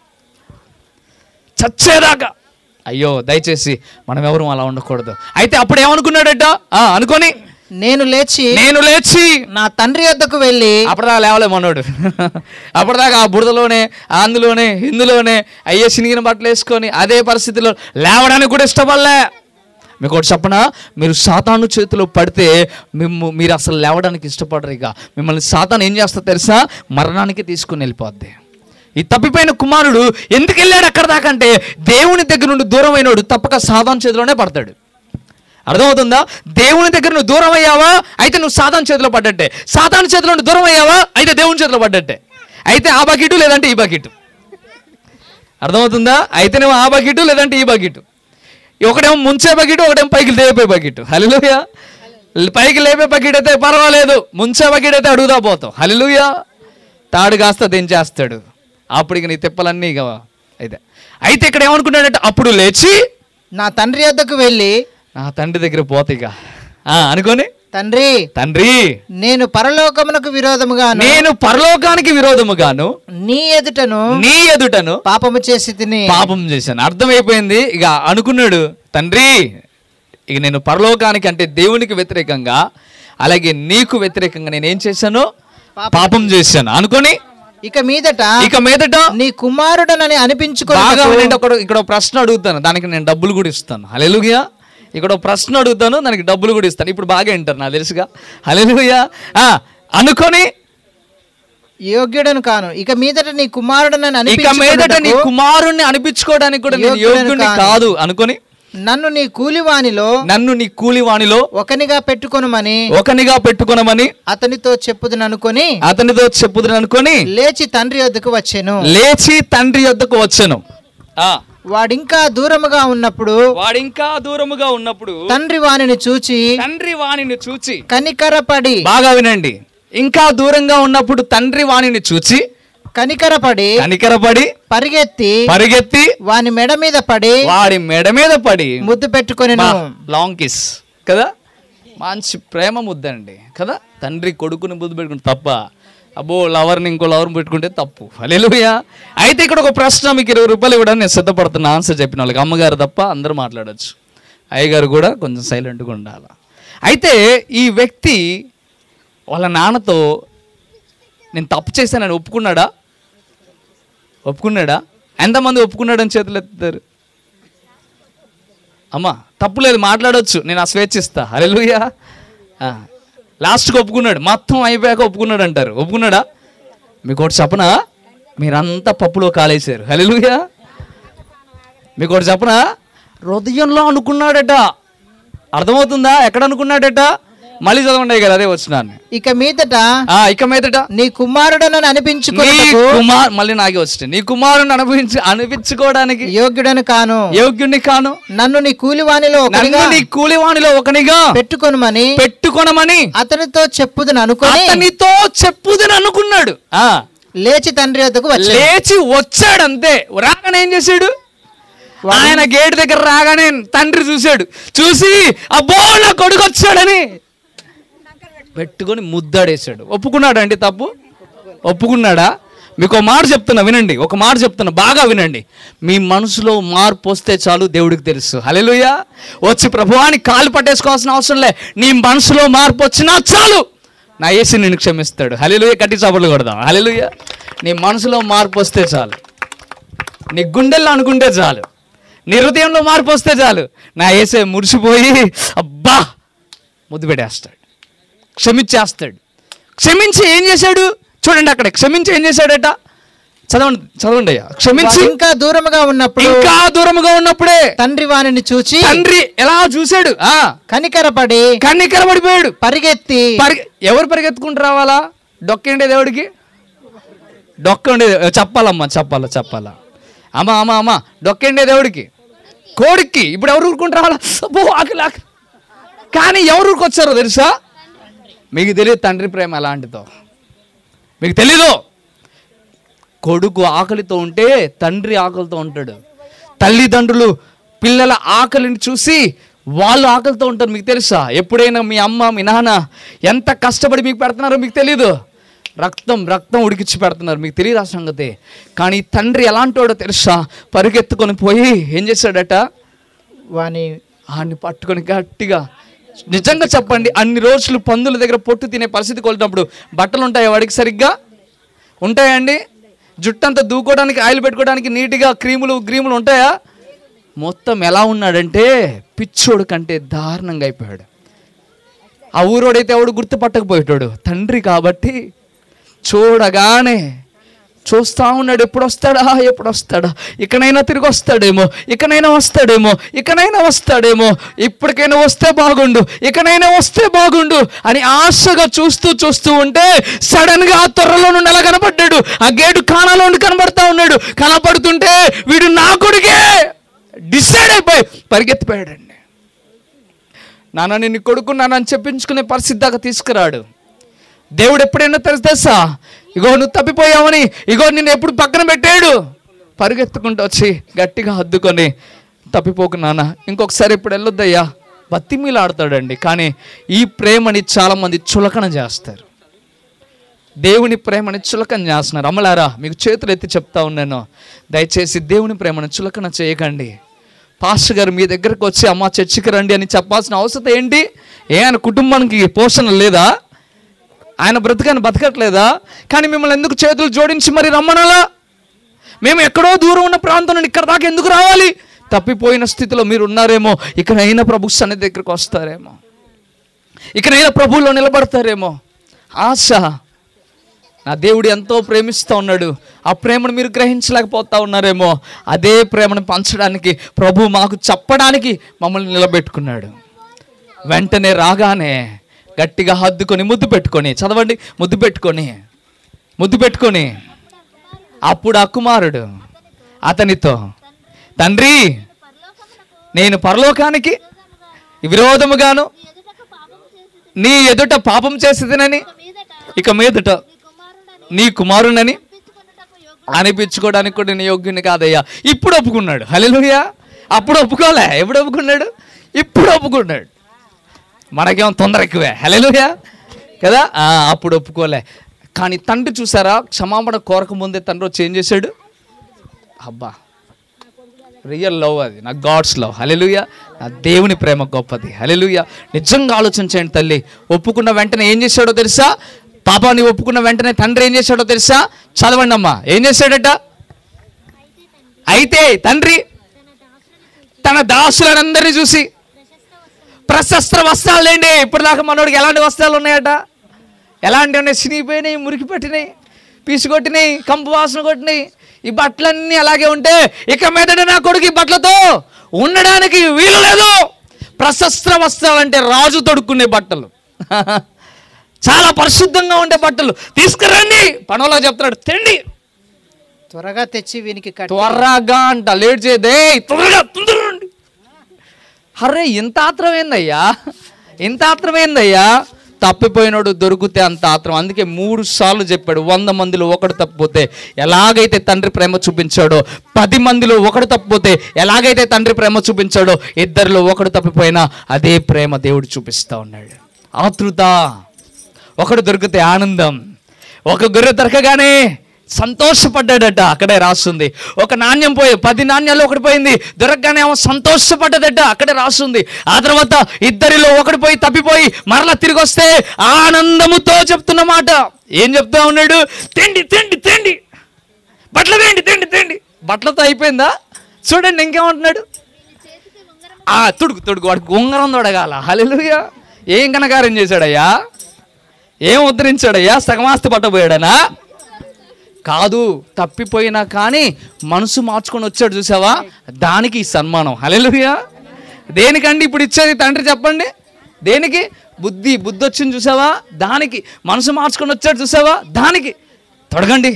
S1: చచ్చేదాకా. అయ్యో దయచేసి మనం ఎవరు అలా ఉండకూడదు. అయితే అప్పుడు ఏమనుకున్నాడట, అనుకొని
S2: నేను లేచి
S1: నేను లేచి
S2: నా తండ్రి వద్దకు వెళ్ళి,
S1: అప్పటిదాకా లేవలే మనోడు, అప్పటిదాకా ఆ బురదలోనే అందులోనే ఇందులోనే అయ్యే చినిగిన బట్టలు వేసుకొని అదే పరిస్థితిలో లేవడానికి కూడా ఇష్టపడలే. మీకు ఒకటి చెప్పనా, మీరు సాతాను చేతిలో పడితే మిమ్ము మీరు అసలు లేవడానికి ఇష్టపడరు. ఇక మిమ్మల్ని సాతాను ఏం చేస్తా తెలుసా, మరణానికి తీసుకుని వెళ్ళిపోద్ది. ఈ తప్పిపోయిన కుమారుడు ఎందుకు వెళ్ళాడు అక్కడ దాకా అంటే, దేవుని దగ్గర నుండి దూరం అయినోడు తప్పక సాతాను చేతిలోనే పడతాడు. అర్థమవుతుందా? దేవుని దగ్గర నువ్వు దూరం అయ్యావా అయితే నువ్వు సాతాను చేతిలో పడ్డట్టే, సాతాను చేతిలో నువ్వు దూరం అయ్యావా అయితే దేవుని చేతిలో పడ్డట్టే. అయితే ఆ బకెట్ లేదంటే ఈ బకెట్. అర్థమవుతుందా? అయితే నువ్వు ఆ బకెట్ లేదంటే ఈ బకెట్. ఒకటేమో ముంచే బకెట్, ఒకటేమో పైకి లేపే బకెట్. హల్లెలూయా. పైకి లేపే బకెట్ అయితే పర్వాలేదు, ముంచే బకెట్ అయితే అడుగుదా పోతావు. హల్లెలూయా. తాడు కాస్త దించేస్తాడు, అప్పుడు ఇక నీ తిప్పలన్నీ ఇక అయితే అయితే ఇక్కడ ఏమనుకున్నాడంటే అప్పుడు లేచి
S2: నా తండ్రి యొద్దకు వెళ్ళి
S1: నా తండ్రి దగ్గర పోతేగా అనుకోని
S2: తండ్రి
S1: తండ్రి
S2: నేను పరలోకమునకు విరోధముగాను
S1: నేను పరలోకానికి విరోధముగాను
S2: నీ ఎదుటను
S1: నీ ఎదుటను
S2: పాపము చేసి తిని
S1: పాపం చేశాను. అర్థమైపోయింది. ఇక అనుకున్నాడు తండ్రి, ఇక నేను పరలోకానికి అంటే దేవునికి వ్యతిరేకంగా అలాగే నీకు వ్యతిరేకంగా నేను ఏం చేశాను? పాపం చేశాను అనుకొని
S2: ఇక మీదట
S1: ఇక మీదట
S2: నీ కుమారుడనని అనిపించుకో.
S1: బాగా వినండి. ఒక ఇక్కడ ఒక ప్రశ్న అడుగుతాను, దానికి నేను డబ్బులు కూడా ఇస్తాను. హల్లెలూయా. ఇక్కడ ఒక ప్రశ్న అడుగుతాను, దానికి డబ్బులు కూడా ఇస్తాను. ఇప్పుడు బాగా వింటారు నాకు తెలుసుగా. హల్లెలూయా. అనుకొని
S2: యోగ్యుడను కాను, ఇక మీదట నీ కుమారుడనని
S1: ఇక మీదట నీ కుమారుణ్ణి అనిపించుకోవడానికి కూడా నేను యోగ్యుడిని కాదు అనుకొని
S2: నన్ను నీ కూలివానిలో
S1: నన్ను నీ కూలివానిలో
S2: ఒకనిగా పెట్టుకొనుమని
S1: ఒకనిగా పెట్టుకొనమని
S2: అతనితో చెప్పుదును అనుకొని
S1: అతనితో చెప్పుదును అనుకొని
S2: లేచి తండ్రి యొద్దకు వచ్చెను.
S1: లేచి తండ్రి యొద్దకు వచ్చెను. ఆ
S2: వాడింకా దూరముగా ఉన్నప్పుడు
S1: వాడింకా దూరముగా ఉన్నప్పుడు
S2: తండ్రి వానిని చూచి
S1: తండ్రి వానిని చూచి
S2: కనికరపడి
S1: బాగా వినండి. ఇంకా దూరంగా ఉన్నప్పుడు తండ్రి వానిని చూచి
S2: కనికరపడి
S1: కనికరపడి
S2: పరిగెత్తి
S1: పరిగెత్తి
S2: వాని మెడ మీద పడి
S1: వాడి మెడ మీద పడి
S2: ముద్దు పెట్టుకొని
S1: లాంగ్ కిస్ కదా, మంచి ప్రేమ ముద్దండి కదా. తండ్రి కొడుకుని ముద్దు పెట్టుకుంటే తప్ప, అబ్బో లవర్ని ఇంకో లవర్ని పెట్టుకుంటే తప్పు. హల్లెలూయా. అయితే ఇక్కడ ఒక ప్రశ్న, మీకు ఇరవై రూపాయలు ఇవ్వడానికి నేను సిద్ధపడుతున్నా. ఆన్సర్ చెప్పిన వాళ్ళకి అమ్మగారు తప్ప అందరూ మాట్లాడచ్చు, అయ్యగారు కూడా కొంచెం సైలెంట్గా ఉండాలి. అయితే ఈ వ్యక్తి వాళ్ళ నాన్నతో నేను తప్పు చేశానని ఒప్పుకున్నాడా? ఒప్పుకున్నాడా? ఎంతమంది ఒప్పుకున్నాడని చేతులు ఎత్తారు? అమ్మా తప్పు లేదు, మాట్లాడవచ్చు, నేను ఆ స్వేచ్ఛ ఇస్తా. హల్లెలూయా. లాస్ట్కి ఒప్పుకున్నాడు, మొత్తం అయిపోయాక ఒప్పుకున్నాడు అంటారు. ఒప్పుకున్నాడా? మీకు ఒకటి చెప్పనా, మీరంతా పప్పులో కాలేశారు. హల్లెలూయా. మీకు ఒకటి చెప్పనా, హృదయంలో అనుకున్నాడట. అర్థమవుతుందా? ఎక్కడ అనుకున్నాడట? మళ్ళీ చదవండి కదా, అదే వచ్చినాన్ని.
S2: ఇక మీదట
S1: ఇక మీదట
S2: నీ కుమారుడనని అనిపించుకో.
S1: కుమార్ మళ్ళీ నాకే వచ్చి నీ కుమారుని అనిపించి అనిపించుకోవడానికి
S2: యోగ్యుడని కాను
S1: యోగ్యుడిని కాను
S2: నన్ను నీ కూలివానిలో
S1: నన్ను నీ కూలివానిలో ఒకనిగా
S2: పెట్టుకొనమని
S1: పెట్టుకొనమని
S2: అతనితో చెప్పుదును అనుకొని
S1: అతనితో చెప్పుదని అనుకున్నాడు. ఆ
S2: లేచి తండ్రి వద్దకు వచ్చాడు.
S1: లేచి వచ్చాడు అంతే. రాగానే ఏం చేశాడు? ఆయన గేట్ దగ్గర రాగానే తండ్రి చూశాడు. చూసి అబ్బో నా కొడుకు వచ్చాడని పెట్టుకొని ముద్దాడేశాడు. ఒప్పుకున్నాడు అండి తప్పు? ఒప్పుకున్నాడా? మీకు ఒక మాట చెప్తున్నా వినండి, ఒక మాట చెప్తున్నా బాగా వినండి. మీ మనసులో మార్పు వస్తే చాలు, దేవుడికి తెలుసు. హల్లెలూయా. వచ్చి ప్రభువాని కాలు పట్టేసుకోవాల్సిన అవసరం లే. నీ మనసులో మార్పు వచ్చినా చాలు, నా యేసు నిన్ను క్షమిస్తాడు. హల్లెలూయా. గట్టి చప్పట్లు కొడదాం. హల్లెలూయా. నీ మనసులో మార్పు వస్తే చాలు, నీ గుండెల్లో అనుకుంటే చాలు, నీ హృదయంలో మార్పు వస్తే చాలు, నా యేసే మురిసిపోయి అబ్బా ముద్దు పెట్టేస్తాడు, క్షమించేస్తాడు. క్షమించి ఏం చేశాడు చూడండి, అక్కడ క్షమించి ఏం చేశాడట? చదవండి చదవండి అయ్యా. క్షమించి ఇంకా
S2: దూరముగా ఉన్నప్పుడు
S1: ఇంకా దూరముగా ఉన్నప్పుడే
S2: తండ్రి వానిని చూచి
S1: తండ్రి ఎలా చూశాడు? ఆ
S2: కనికరపడి
S1: కనికరపడిపోయాడు.
S2: పరిగెత్తి
S1: పరిగె ఎవరు పరిగెత్తుకుంటూ రావాలా? డొక్కండే దేవుడికి డొక్క ఉండేది. చెప్పాలమ్మా, చెప్పాలా చెప్పాలా అమ్మా అమ్మా అమ్మా డొక్కండే దేవుడికి, కోడికి. ఇప్పుడు ఎవరు ఊరుకుంటూ రావాలా? అబ్బో ఆకలి ఆకలి. కానీ ఎవరు ఊరుకొచ్చారో తెలుసా? మీకు తెలియదు తండ్రి ప్రేమ ఎలాంటిదో, మీకు తెలీదు. కొడుకు ఆకలితో ఉంటే తండ్రి ఆకలితో ఉంటాడు. తల్లిదండ్రులు పిల్లల ఆకలిని చూసి వాళ్ళు ఆకలితో ఉంటారు. మీకు తెలుసా? ఎప్పుడైనా మీ అమ్మ మీ నాన్న ఎంత కష్టపడి మీకు పెడుతున్నారో మీకు తెలీదు. రక్తం రక్తం ఉడికిచ్చి పెడుతున్నారు, మీకు తెలియదు ఆ సంగతి. కానీ తండ్రి ఎలాంటి వాడో తెలుసా? పరిగెత్తుకొని పోయి ఏం చేశాడట?
S2: వాని
S1: వాడిని పట్టుకొని గట్టిగా, నిజంగా చెప్పండి, అన్ని రోజులు పందుల దగ్గర పొట్టు తినే పరిస్థితికి వెళ్ళినప్పుడు బట్టలు ఉంటాయా వాడికి? సరిగ్గా ఉంటాయండి? జుట్టంతా దూకోవడానికి, ఆయిల్ పెట్టుకోవడానికి నీట్గా క్రీములు గ్రీములు ఉంటాయా? మొత్తం ఎలా ఉన్నాడంటే పిచ్చోడు కంటే దారుణంగా అయిపోయాడు. ఆ ఊరోడైతే ఎవడు గుర్తుపట్టకపోయేటాడు, తండ్రి కాబట్టి చూడగానే చూస్తూ ఉన్నాడు. ఎప్పుడు వస్తాడా ఎప్పుడు వస్తాడా, ఇకనైనా తిరిగి వస్తాడేమో, ఇకనైనా వస్తాడేమో, ఇకనైనా వస్తాడేమో, ఇప్పటికైనా వస్తే బాగుండు, ఇకనైనా వస్తే బాగుండు అని ఆశగా చూస్తూ చూస్తూ ఉంటే సడన్గా ఆ తొర్రలో నుండి అలా కనపడ్డాడు. ఆ గేటు కానాలో నుండి కనబడతా ఉన్నాడు. కనపడుతుంటే వీడు నా కొడుకే డిసైడ్ అయిపోయి పరిగెత్తిపోయాడండి. నాన్న నిన్ను కొడుకున్నానని చెప్పించుకునే పరిస్థితి దాకా తీసుకురాడు. దేవుడు ఎప్పుడైనా తెలుసా? ఇగో నువ్వు తప్పిపోయావని, ఇగో నిన్ను ఎప్పుడు పక్కన పెట్టాడు. పరిగెత్తుకుంటూ వచ్చి గట్టిగా హద్దుకొని, తప్పిపోకు నాన్న, ఇంకొకసారి ఇప్పుడు వెళ్ళొద్దయ్యా, బతిమీలాడతాడండి. కానీ ఈ ప్రేమని చాలామంది చులకన చేస్తారు. దేవుని ప్రేమని చులకన చేస్తున్నారు. అమ్మలారా, మీకు చేతులు ఎత్తి చెప్తా ఉన్నాను, దయచేసి దేవుని ప్రేమను చులకన చేయకండి. పాస్టర్ గారు మీ దగ్గరకు వచ్చి అమ్మ చర్చికి రండి అని చెప్పాల్సిన అవసరం ఏంటి? ఏ ఆయన కుటుంబానికి పోషణ లేదా? ఆయన బ్రతకని బతకట్లేదా? కానీ మిమ్మల్ని ఎందుకు చేతులు జోడించి మరి రమ్మనాలా? మేము ఎక్కడో దూరం ఉన్న ప్రాంతం నుండి ఇక్కడ దాకా ఎందుకు రావాలి? తప్పిపోయిన స్థితిలో మీరు ఉన్నారేమో, ఇకనైనా ప్రభు సన్నిధి దగ్గరకు వస్తారేమో, ఇకనైనా ప్రభువులో నిలబడతారేమో. ఆశ. నా దేవుడు ఎంతో ప్రేమిస్తూ ఉన్నాడు. ఆ ప్రేమను మీరు గ్రహించలేకపోతా ఉన్నారేమో. అదే ప్రేమను పంచడానికి ప్రభు మాకు చెప్పడానికి మమ్మల్ని నిలబెట్టుకున్నాడు. వెంటనే రాగానే గట్టిగా హద్దుకొని ముద్దు పెట్టుకొని, చదవండి, ముద్దు పెట్టుకొని ముద్దు పెట్టుకొని అప్పుడు ఆ కుమారుడు అతనితో, తండ్రి, నేను పరలోకానికి విరోధముగాను నీ ఎదుట పాపం చేసేదినని ఇక మీదట నీ కుమారునని అనిపించుకోవడానికి కూడా నేను యోగ్యుని కాదయ్యా. ఇప్పుడు ఒప్పుకున్నాడు. హల్లెలూయా. అప్పుడు ఒప్పుకోలే. ఎప్పుడు ఒప్పుకున్నాడు? ఇప్పుడు ఒప్పుకున్నాడు. మనకేమో తొందర ఎక్కువే. హల్లెలూయా కదా. అప్పుడు ఒప్పుకోలే. కానీ తండ్రి చూసారా, క్షమాపణ కోరక ముందే తండ్రి వచ్చి ఏం చేశాడు? అబ్బా, రియల్ లవ్ అది, నా గాడ్స్ లవ్. హల్లెలూయా. నా దేవుని ప్రేమ గొప్పది. హల్లెలూయా. నిజంగా ఆలోచించండి తల్లి. ఒప్పుకున్న వెంటనే ఏం చేశాడో తెలుసా? పాపాన్ని ఒప్పుకున్న వెంటనే తండ్రి ఏం చేశాడో తెలుసా? చదవండి అమ్మా. ఏం చేశాడట? అయితే తండ్రి తన దాసులందరినీ చూసి, ప్రశస్త్ర వస్త్రాలు లేండి. ఇప్పటిదాకా మనోడికి ఎలాంటి వస్త్రాలు ఉన్నాయట? ఎలాంటి ఉన్నాయి? చినిగిపోయినాయి, మురికి పట్టినాయి, పీసు కొట్టినాయి, కంపు వాసన కొట్టినాయి. ఈ బట్టలన్నీ అలాగే ఉంటే ఇక మీదట నా కొడుకు ఈ బట్టలతో ఉండడానికి వీలు లేదు. ప్రశస్త్ర వస్త్రాలు అంటే రాజు తొడుక్కునే బట్టలు, చాలా పరిశుద్ధంగా ఉండే బట్టలు తీసుకురండి. పనులో చెప్తున్నాడు, తెండి,
S2: త్వరగా తెచ్చి వీనికి కట్టి.
S1: త్వరగా అంట, లేట్ చేయదే, త్వరగా తొందరండి. అరే, ఇంత ఆత్రం ఏందయ్యా, ఇంత ఆత్రం ఏందయ్యా? తప్పిపోయినాడు దొరికితే అంత ఆత్రం. అందుకే మూడు సార్లు చెప్పాడు, వంద మందిలో ఒకడు తప్పిపోతే ఎలాగైతే తండ్రి ప్రేమ చూపించాడో, పది మందిలో ఒకడు తప్పిపోతే ఎలాగైతే తండ్రి ప్రేమ చూపించాడో, ఇద్దరిలో ఒకడు తప్పిపోయినా అదే ప్రేమ దేవుడు చూపిస్తూ ఉన్నాడు. ఆతృత. ఒకడు దొరికితే ఆనందం. ఒక గొర్రె దొరకగానే సంతోషపడ్డాడట. అక్కడే రాస్తుంది. ఒక నాణ్యం పోయి, పది నాణ్యాలు ఒకటి పోయింది, దొరకగానే ఆమె సంతోషపడ్డదట. అక్కడే రాస్తుంది. ఆ తర్వాత ఇద్దరిలో ఒకటి పోయి తప్పిపోయి మరలా తిరిగి వస్తే ఆనందముతో చెప్తున్న మాట ఏం చెప్తా ఉన్నాడు? తిండి తిండి తిండి, బట్టలు తేండి తిండి తిండి. బట్టలతో అయిపోయిందా? చూడండి ఇంకేమంటున్నాడు? ఆ తుడుకు తుడుకు, వాడికి ఉంగరం తొడగాల. హల్లెలూయా. ఏం కనకారం చేశాడయ్యా? ఏం ఉద్ధరించాడయ్యా? సగమాస్తి పట్టబోయాడనా? కాదు. తప్పిపోయినా కానీ మనసు మార్చుకొని వచ్చాడు, చూసావా? దానికి ఈ సన్మానం. హల్లెలూయా. దేనికండి ఇప్పుడు ఇచ్చేది తండ్రి? చెప్పండి. దేనికి? బుద్ధి బుద్ధి వచ్చింది చూసావా? దానికి. మనసు మార్చుకొని వచ్చాడు చూసావా? దానికి. తొడగండి.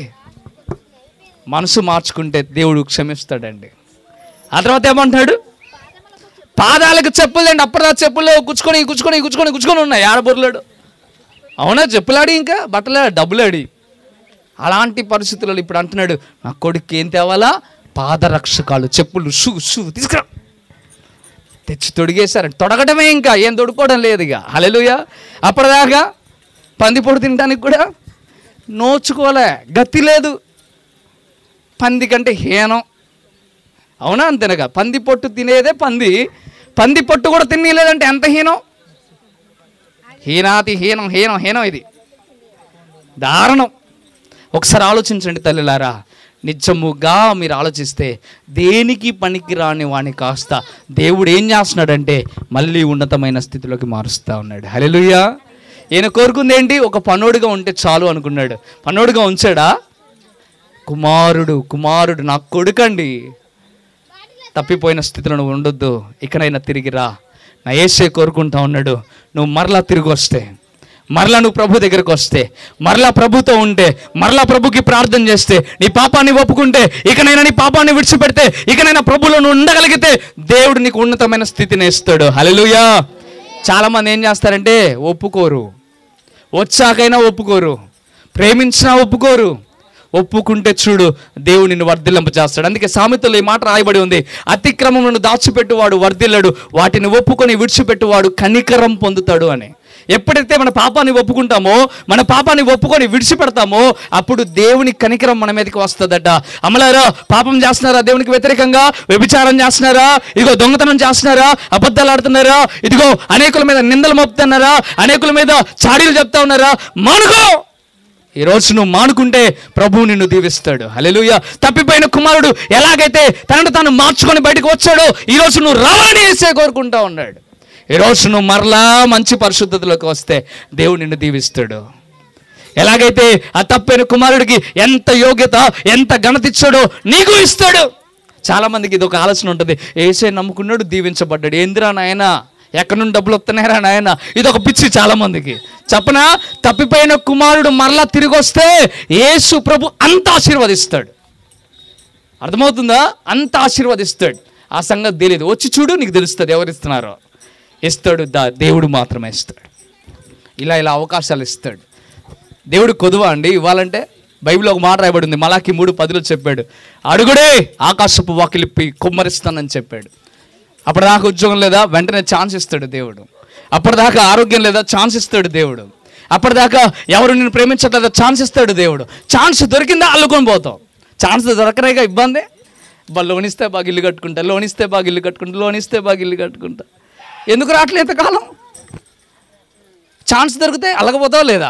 S1: మనసు మార్చుకుంటే దేవుడు క్షమిస్తాడండి. ఆ తర్వాత ఏమంటున్నాడు? పాదాలకు చెప్పులు అండి. అప్పటిదా చెప్పులు గుచ్చుకొని గుచ్చుకొని గుచ్చుకొని గుచ్చుకొని ఉన్నాయి. ఆడబొర్లాడు. అవునా? చెప్పులాడి, ఇంకా బట్టలు డబ్బులాడి. అలాంటి పరిస్థితులలో ఇప్పుడు అంటున్నాడు, నా కొడుకు ఏం తేవాలా? పాదరక్షకాలు, చెప్పులు, షూ షూ తీసుకురా. తెచ్చి తొడిగేశారండి. తొడగటమే, ఇంకా ఏం తొడుకోవడం లేదు ఇక. హల్లెలూయా. అప్పటిదాకా పందిపొడు తినడానికి కూడా నోచుకోలే, గతి లేదు. పంది కంటే హీనం. అవునా? అంతేనగా. పంది పొట్టు తినేదే పంది, పంది పొట్టు కూడా తినలేదంటే ఎంత హీనం. హీనాతి హీనం హీనం హీనం. ఇది దారుణం. ఒకసారి ఆలోచించండి తల్లిలారా. నిజముగా మీరు ఆలోచిస్తే దేనికి పనికి రాని వాడిని కాస్త దేవుడు ఏం చేస్తున్నాడంటే మళ్ళీ ఉన్నతమైన స్థితిలోకి మారుస్తూ ఉన్నాడు. హల్లెలూయా. ఈయన కోరుకుంది ఏంటి? ఒక పనోడుగా ఉంటే చాలు అనుకున్నాడు. పనోడుగా ఉంచాడా? కుమారుడు కుమారుడు నా కొడుకండి. తప్పిపోయిన స్థితిలో నువ్వు ఉండొద్దు, ఇకనైనా తిరిగి రా. నా యేసే కోరుకుంటా ఉన్నాడు, నువ్వు మరలా తిరిగి వస్తే, మరలా నువ్వు ప్రభు దగ్గరకు వస్తే, మరలా ప్రభుతో ఉంటే, మరలా ప్రభుకి ప్రార్థన చేస్తే, నీ పాపాన్ని ఒప్పుకుంటే, ఇకనైనా నీ పాపాన్ని విడిచిపెడితే, ఇకనైనా ప్రభులో నువ్వు ఉండగలిగితే దేవుడు నీకు ఉన్నతమైన స్థితిని ఇస్తాడు. హల్లెలూయా. చాలామంది ఏం చేస్తారంటే ఒప్పుకోరు. వచ్చాకైనా ఒప్పుకోరు, ప్రేమించినా ఒప్పుకోరు, ఒప్పుకుంటే చూడు దేవుడు నిన్ను వర్ధిల్లింప చేస్తాడు. అందుకే సామెతలో ఈ మాట రాయబడి ఉంది, అతిక్రమములను దాచిపెట్టువాడు వర్ధిల్లడు, వాటిని ఒప్పుకొని విడిచిపెట్టువాడు కనికరం పొందుతాడు అని. ఎప్పుడైతే మన పాపాన్ని ఒప్పుకుంటామో, మన పాపాన్ని ఒప్పుకొని విడిచిపెడతామో, అప్పుడు దేవుని కనికరం మన మీదకి వస్తుందట. అమలారా, పాపం చేస్తున్నారా? దేవునికి వ్యతిరేకంగా వ్యభిచారం చేస్తున్నారా? ఇదిగో దొంగతనం చేస్తున్నారా? అబద్ధాలు ఆడుతున్నారా? ఇదిగో అనేకుల మీద నిందలు మోపుతున్నారా? అనేకుల మీద చాడీలు చెప్తా ఉన్నారా? మానుకో. ఈరోజు నువ్వు మానుకుంటే ప్రభువు నిన్ను దీవిస్తాడు. హల్లెలూయా. తప్పిపోయిన కుమారుడు ఎలాగైతే తనను తాను మార్చుకొని బయటకు వచ్చాడో, ఈరోజు నువ్వు రావాలని యేసే కోరుకుంటా ఉన్నాడు. ఈరోజు నువ్వు మరలా మంచి పరిశుద్ధతలోకి వస్తే దేవుడు నిన్ను దీవిస్తాడు. ఎలాగైతే ఆ తప్పైన కుమారుడికి ఎంత యోగ్యత, ఎంత ఘనత ఇచ్చాడో నీకు ఇస్తాడు. చాలామందికి ఇది ఒక ఆలోచన ఉంటుంది, యేసే నమ్ముకున్నాడు, దీవించబడ్డాడు. ఏందిరా నాయన, ఎక్కడి నుండి డబ్బులు వస్తున్నాయిరా నాయన, ఇది ఒక పిచ్చి చాలామందికి. చెప్పనా, తప్పిపోయిన కుమారుడు మరలా తిరిగి వస్తే యేసు ప్రభు అంత ఆశీర్వదిస్తాడు. అర్థమవుతుందా? అంత ఆశీర్వదిస్తాడు. ఆ సంగతి తెలియదు, వచ్చి చూడు నీకు తెలుస్తుంది ఎవరు ఇస్తున్నారో. ఇస్తాడు, దా దేవుడు మాత్రమే ఇస్తాడు. ఇలా ఇలా అవకాశాలు ఇస్తాడు దేవుడు. కొదువా అండి ఇవ్వాలంటే? బైబిల్లో ఒక మాట రాయబడింది, మలాకి మూడు పదిలో చెప్పాడు, అడుగుడే ఆకాశపు వాకిలిప్పి కుమ్మరిస్తానని చెప్పాడు. అప్పటిదాకా ఉద్యోగం లేదా, వెంటనే ఛాన్స్ ఇస్తాడు దేవుడు. అప్పటిదాకా ఆరోగ్యం లేదా, ఛాన్స్ ఇస్తాడు దేవుడు. అప్పటిదాకా ఎవరు నిన్ను ప్రేమించట్లేదా, ఛాన్స్ ఇస్తాడు దేవుడు. ఛాన్స్ దొరికిందా అల్లుకొని పోతావు. ఛాన్స్ దొరకరేగా ఇబ్బంది. బా లోన్ ఇస్తే బాగా ఇల్లు కట్టుకుంటా, లోన్ ఇస్తే బాగా ఇల్లు కట్టుకుంటా, లోన్ ఇస్తే బాగా ఇల్లు కట్టుకుంటా. ఎందుకు రావట్లేదు ఇంతకాలం? ఛాన్స్ దొరికితే అలగపోతావు లేదా?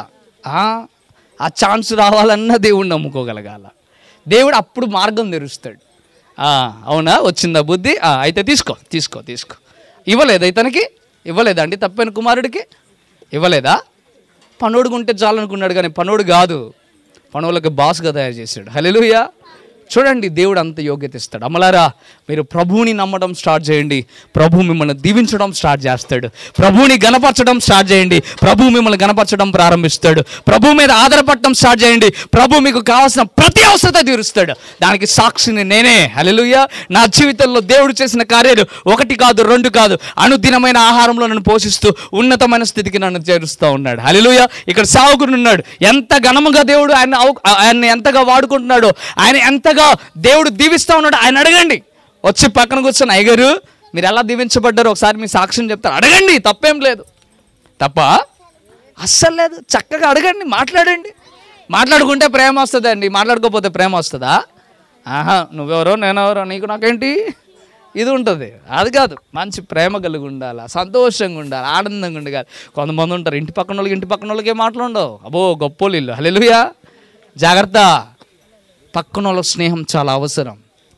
S1: ఆ ఛాన్స్ రావాలన్నా దేవుడిని నమ్ముకోగలగాల. దేవుడు అప్పుడు మార్గం తెరుస్తాడు. అవునా, వచ్చిందా బుద్ధి, అయితే తీసుకో తీసుకో తీసుకో. ఇవ్వలేదా ఇతనికి? ఇవ్వలేదా అండి తప్పైన కుమారుడికి? ఇవ్వలేదా? పనోడుకుంటే చాలనుకున్నాడు, కానీ పనోడు కాదు, పనోళ్ళకి బాస్గా తయారు చేశాడు. హల్లెలూయా. చూడండి, దేవుడు అంత యోగ్యత ఇస్తాడు. అమలారా, మీరు ప్రభువుని నమ్మడం స్టార్ట్ చేయండి, ప్రభు మిమ్మల్ని దీవించడం స్టార్ట్ చేస్తాడు. ప్రభువుని గణపరచడం స్టార్ట్ చేయండి, ప్రభు మిమ్మల్ని గణపరచడం ప్రారంభిస్తాడు. ప్రభు మీద ఆధారపడటం స్టార్ట్ చేయండి, ప్రభు మీకు కావాల్సిన ప్రతి అవసరత తీరుస్తాడు. దానికి సాక్షిని నేనే. హల్లెలూయా. నా జీవితంలో దేవుడు చేసిన కార్యాలు ఒకటి కాదు, రెండు కాదు, అనుదినమైన ఆహారంలో నన్ను పోషిస్తూ ఉన్నతమైన స్థితికి నన్ను చేరుస్తూ ఉన్నాడు. హల్లెలూయా. ఇక్కడ సావుకుని ఉన్నాడు. ఎంత ఘనముగా దేవుడు ఆయన ఆయన ఎంతగా వాడుకుంటున్నాడో, ఆయన ఎంత దేవుడు దీవిస్తా ఉన్నాడు. ఆయన అడగండి. వచ్చి పక్కన కూర్చొని, అయ్యగారు మీరు ఎలా దీవించబడ్డారు ఒకసారి మీ సాక్ష్యం చెప్తారు. అడగండి, తప్పేం లేదు. తప్ప అస్సలు లేదు. చక్కగా అడగండి, మాట్లాడండి. మాట్లాడుకుంటే ప్రేమ వస్తుంది అండి, మాట్లాడుకోకపోతే ప్రేమ వస్తుందా? ఆహా, నువ్వెవరో నేనెవరో నీకు నాకేంటి ఇది ఉంటుంది. అది కాదు, మంచి ప్రేమ కలిగి ఉండాలి, సంతోషంగా ఉండాలి, ఆనందంగా ఉండాలి. కొంతమంది ఉంటారు, ఇంటి పక్కన వాళ్ళకి ఇంటి పక్కన వాళ్ళకి ఏం మాట్లాడవు, అబ్బో గొప్పోళ్ళు ఇల్లు. హల్లెలూయా. జాగ్రత్త, పక్కన వాళ్ళ స్నేహం చాలా అవసరం.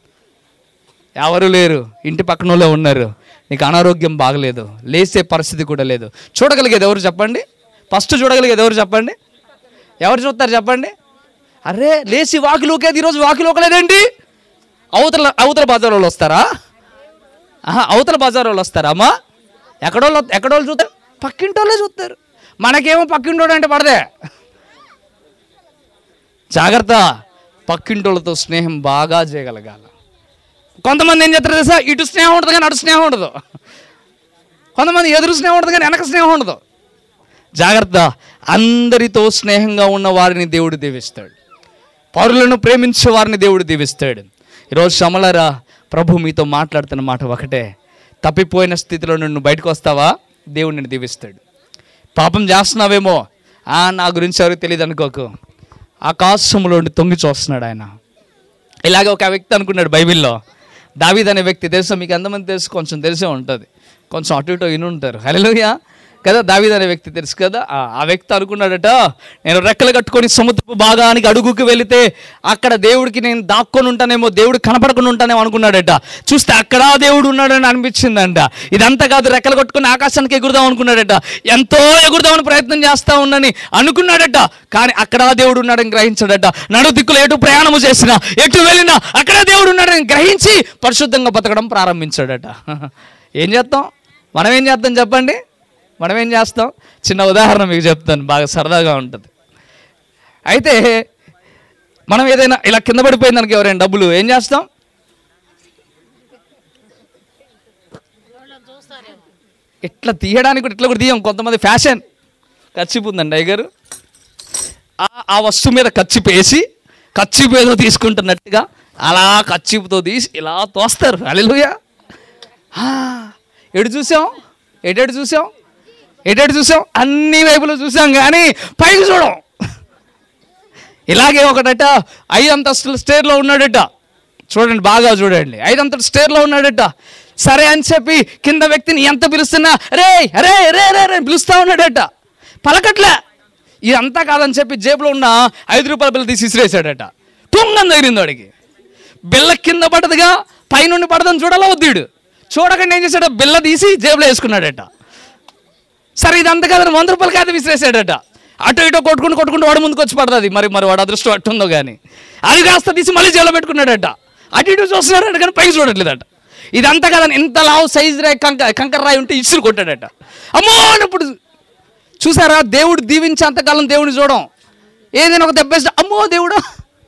S1: ఎవరు లేరు, ఇంటి పక్కన వాళ్ళే ఉన్నారు, నీకు అనారోగ్యం బాగలేదు, లేసే పరిస్థితి కూడా లేదు, చూడగలిగేది ఎవరు చెప్పండి? ఫస్ట్ చూడగలిగేది ఎవరు చెప్పండి? ఎవరు చూస్తారు చెప్పండి? అరే లేచి వాకిలోకేది, ఈరోజు వాకిలోకలేదేంటి? అవతల అవతల బజార్ వాళ్ళు వస్తారా? ఆహా, అవతల బజార్ వాళ్ళు వస్తారా అమ్మా? ఎక్కడోళ్ళు ఎక్కడోళ్ళు చూస్తారు? పక్కింటి వాళ్ళే చూస్తారు. మనకేమో పక్కింటోడు అంటే పడదే. జాగ్రత్త, పక్కింటోళ్ళతో స్నేహం బాగా చేయగలగాల. కొంతమంది ఏం చేస్తారు తెలుసా, ఇటు స్నేహం ఉంటుంది కానీ అటు స్నేహం ఉండదు. కొంతమంది ఎదురు స్నేహం ఉంటుంది కానీ వెనక స్నేహం ఉండదు. జాగ్రత్త, అందరితో స్నేహంగా ఉన్న వారిని దేవుడు దీవిస్తాడు, పరులను ప్రేమించే వారిని దేవుడు దీవిస్తాడు. ఈరోజు శ్రమలరా, ప్రభు మీతో మాట్లాడుతున్న మాట ఒకటే, తప్పిపోయిన స్థితిలో నువ్వు బయటకు వస్తావా, దేవుడు నిన్ను దీవిస్తాడు. పాపం చేస్తున్నావేమో, నా గురించి ఎవరికి తెలియదు అనుకోకు, ఆకాశంలో తొంగి చూస్తున్నాడు ఆయన. ఇలాగే ఒక వ్యక్తి అనుకున్నాడు బైబిల్లో, దావీద్ అనే వ్యక్తి. తెలుసా మీకు? ఎంతమంది తెలుసు? కొంచెం తెలిసే ఉంటుంది, కొంచెం అటు ఇటు విని ఉంటారు. హల్లెలూయా కదా. దావీద్ అనే వ్యక్తి తెలుసు కదా. ఆ వ్యక్తి అనుకున్నాడట, నేను రెక్కలు కట్టుకొని సముద్రపు భాగానికి అడుగుకి వెళితే అక్కడ దేవుడికి నేను దాక్కొని ఉంటానేమో, దేవుడు కనపడకుండా ఉంటానేమో అనుకున్నాడట. చూస్తే అక్కడ దేవుడు ఉన్నాడని అనిపించిందంట. ఇదంతా కాదు, రెక్కలు కట్టుకొని ఆకాశానికి ఎగురుదాం అనుకున్నాడట. ఎంతో ఎగురుదామని ప్రయత్నం చేస్తా ఉన్నాని అనుకున్నాడట, కానీ అక్కడ దేవుడు ఉన్నాడని గ్రహించాడట. నడు దిక్కులు ఎటు ప్రయాణము చేసినా, ఎటు వెళ్ళినా అక్కడ దేవుడు ఉన్నాడని గ్రహించి పరిశుద్ధంగా బతకడం ప్రారంభించాడట. ఏం చేస్తాం మనం? ఏం చేస్తాం చెప్పండి? మనం ఏం చేస్తాం? చిన్న ఉదాహరణ మీకు చెప్తాను, బాగా సరదాగా ఉంటుంది. అయితే మనం ఏదైనా ఇలా కింద పడిపోయింది దానికి ఎవరైనా డబ్బులు ఏం చేస్తాం? ఇట్లా తీయడానికి కూడా ఇట్లా కూడా తీయం. కొంతమంది ఫ్యాషన్, కచ్చిపు ఉందండి అయ్యగారు, ఆ వస్తువు మీద కచ్చిపేసి కచ్చిపు ఏదో తీసుకుంటున్నట్టుగా అలా కచ్చిపుతో తీసి ఇలా తోస్తారు. హల్లెలూయా. ఎటు చూసాం ఎటెటు చూసాం ఎటెటు చూసాం అన్ని వైపులు చూసాం కానీ పైకి చూడం. ఇలాగే ఒకటట ఐదు అంతస్తుల స్టేర్లో ఉన్నాడట. చూడండి, బాగా చూడండి. ఐదు అంతస్తుల స్టేర్లో ఉన్నాడట. సరే అని చెప్పి కింద వ్యక్తిని ఎంత పిలుస్తున్నా రే రే రే రే రే పిలుస్తూ ఉన్నాడట. పలకట్లే. ఇదంతా కాదని చెప్పి జేబులో ఉన్న ఐదు రూపాయల బిల్ల తీసి విసిరేసాడట. తుంగని తగిలింది వాడికి. బిల్ల కింద పడదుగా, పైనుండి పడదని చూడాలా వద్దుడు. చూడకుండా ఏం చేశాడు, బిల్ల తీసి జేబులో వేసుకున్నాడట. సరే ఇదంతా కాదని వంద రూపాయల కాదు విసిరేసాడట. అటు ఇటో కొట్టుకుంటూ కొట్టుకుంటూ వాడు ముందుకు వచ్చి పడుతుంది. మరి మరి వాడు అదృష్టం అట్టుందో కానీ అది కాస్త తీసి మళ్ళీ జేబులో పెట్టుకున్నాడట. అటు ఇటు చూస్తున్నాడట కానీ పైకి చూడట్లేదట. ఇదంతా కాదని ఇంత లావు సైజు రాయి కంక కంకర రాయి ఉంటే ఇసురు కొట్టాడట. అమ్మో అన్నప్పుడు చూసారా, దేవుడు దీవించి అంతకాలం దేవుడిని చూడం. ఏదైనా ఒక దెబ్బేస్తే అమ్మో దేవుడు.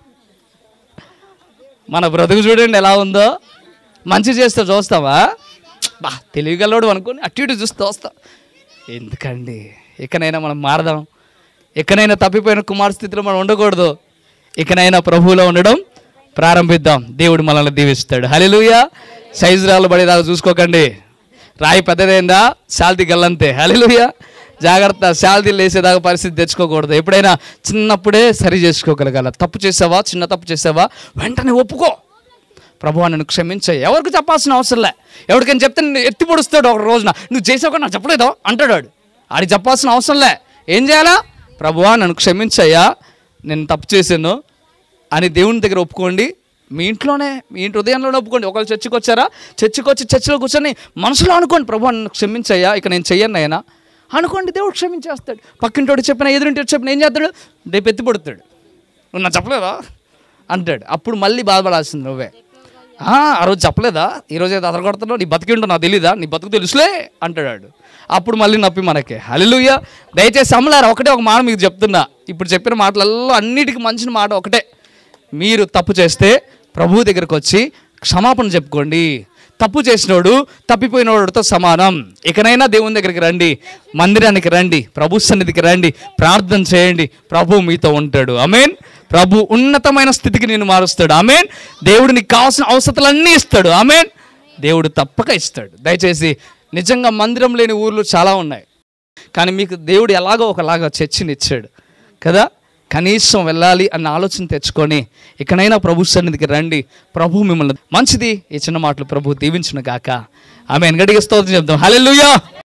S1: మన బ్రతుకు చూడండి ఎలా ఉందో. మంచి చేస్తే చూస్తావా, బా తెలియగలడు అనుకుని అటు ఇటు చూస్తే వస్తాం. ఎందుకండి, ఇకనైనా మనం మారదాం. ఇకనైనా తప్పిపోయిన కుమార్ స్థితిలో మనం ఉండకూడదు. ఇకనైనా ప్రభువులో ఉండడం ప్రారంభిద్దాం. దేవుడు మనల్ని దీవిస్తాడు. హల్లెలూయా. సైజు రాళ్ళు పడేదాకా చూసుకోకండి. రాయి పెద్దదైందా శాల్తీ గల్లంతే. హల్లెలూయా. జాగ్రత్త, శాల్తీలు వేసేదాకా పరిస్థితి తెచ్చుకోకూడదు. ఎప్పుడైనా చిన్నప్పుడే సరి చేసుకోగలగాల. తప్పు చేసావా, చిన్న తప్పు చేసావా, వెంటనే ఒప్పుకో. ప్రభువా నన్ను క్షమించాయి. ఎవరికి చెప్పాల్సిన అవసరం లే. ఎవరికైనా చెప్తే నేను ఎత్తి పొడుస్తాడు. ఒక రోజున నువ్వు చేసావు కానీ నాకు చెప్పలేదో అంటాడు వాడు. ఆడికి చెప్పాల్సిన అవసరం లే. ఏం చేయాలా, ప్రభువా నన్ను క్షమించయ్యా, నేను తప్పు చేశాను అని దేవుని దగ్గర ఒప్పుకోండి. మీ ఇంట్లోనే, మీ ఇంటి హృదయంలోనే ఒప్పుకోండి. ఒకళ్ళు చర్చికి వచ్చారా, చర్చికి వచ్చి చర్చిలో కూర్చొని మనసులో అనుకోండి, ప్రభువా నన్ను క్షమించయ్యా, ఇక నేను చెయ్యను అయినా అనుకోండి. దేవుడు క్షమించేస్తాడు. పక్కింటోడు చెప్పిన, ఎదురింటి చెప్పిన ఏం చేస్తాడు, రేపు ఎత్తి పడుతాడు. నువ్వు నాకు చెప్పలేదా అంటాడు. అప్పుడు మళ్ళీ బాధపడాల్సింది నువ్వే. ఆ రోజు చెప్పలేదా, ఈరోజు ఏదో అదరగొడుతున్నావు, నీ బతికి ఉంటో నాకు తెలీదా, నీ బతుకు తెలుసులే అంటాడు. అప్పుడు మళ్ళీ నొప్పి మనకే. హల్లెలూయా. దయచేసి అమ్మలారా, ఒకటే ఒక మాట మీకు చెప్తున్నా. ఇప్పుడు చెప్పిన మాటలలో అన్నిటికీ మంచిన మాట ఒకటే. మీరు తప్పు చేస్తే ప్రభు దగ్గరకు వచ్చి క్షమాపణ చెప్పుకోండి. తప్పు చేసినోడు తప్పిపోయినోడితో సమానం. ఇకనైనా దేవుని దగ్గరికి రండి, మందిరానికి రండి, ప్రభు సన్నిధికి రండి, ప్రార్థన చేయండి. ప్రభు మీతో ఉంటాడు. ఆమేన్. ప్రభు ఉన్నతమైన స్థితికి నేను మారుస్తాడు. ఆమేన్. దేవుడు నీకు కావాల్సిన అవసరాలన్నీ ఇస్తాడు. ఆమేన్. దేవుడు తప్పక ఇస్తాడు. దయచేసి నిజంగా మందిరం లేని ఊర్లు చాలా ఉన్నాయి, కానీ మీకు దేవుడు ఎలాగో ఒకలాగా చర్చిని ఇచ్చాడు కదా. కనీసం వెళ్ళాలి అన్న ఆలోచన తెచ్చుకొని ఇకనైనా ప్రభు సన్నిధికి రండి. ప్రభు మిమ్మల్ని మంచిది. ఈ చిన్న మాటలు ప్రభు దీవించును గాక. ఆమేన్. గట్టిగా స్తోత్రం చెప్దాం. హల్లెలూయా.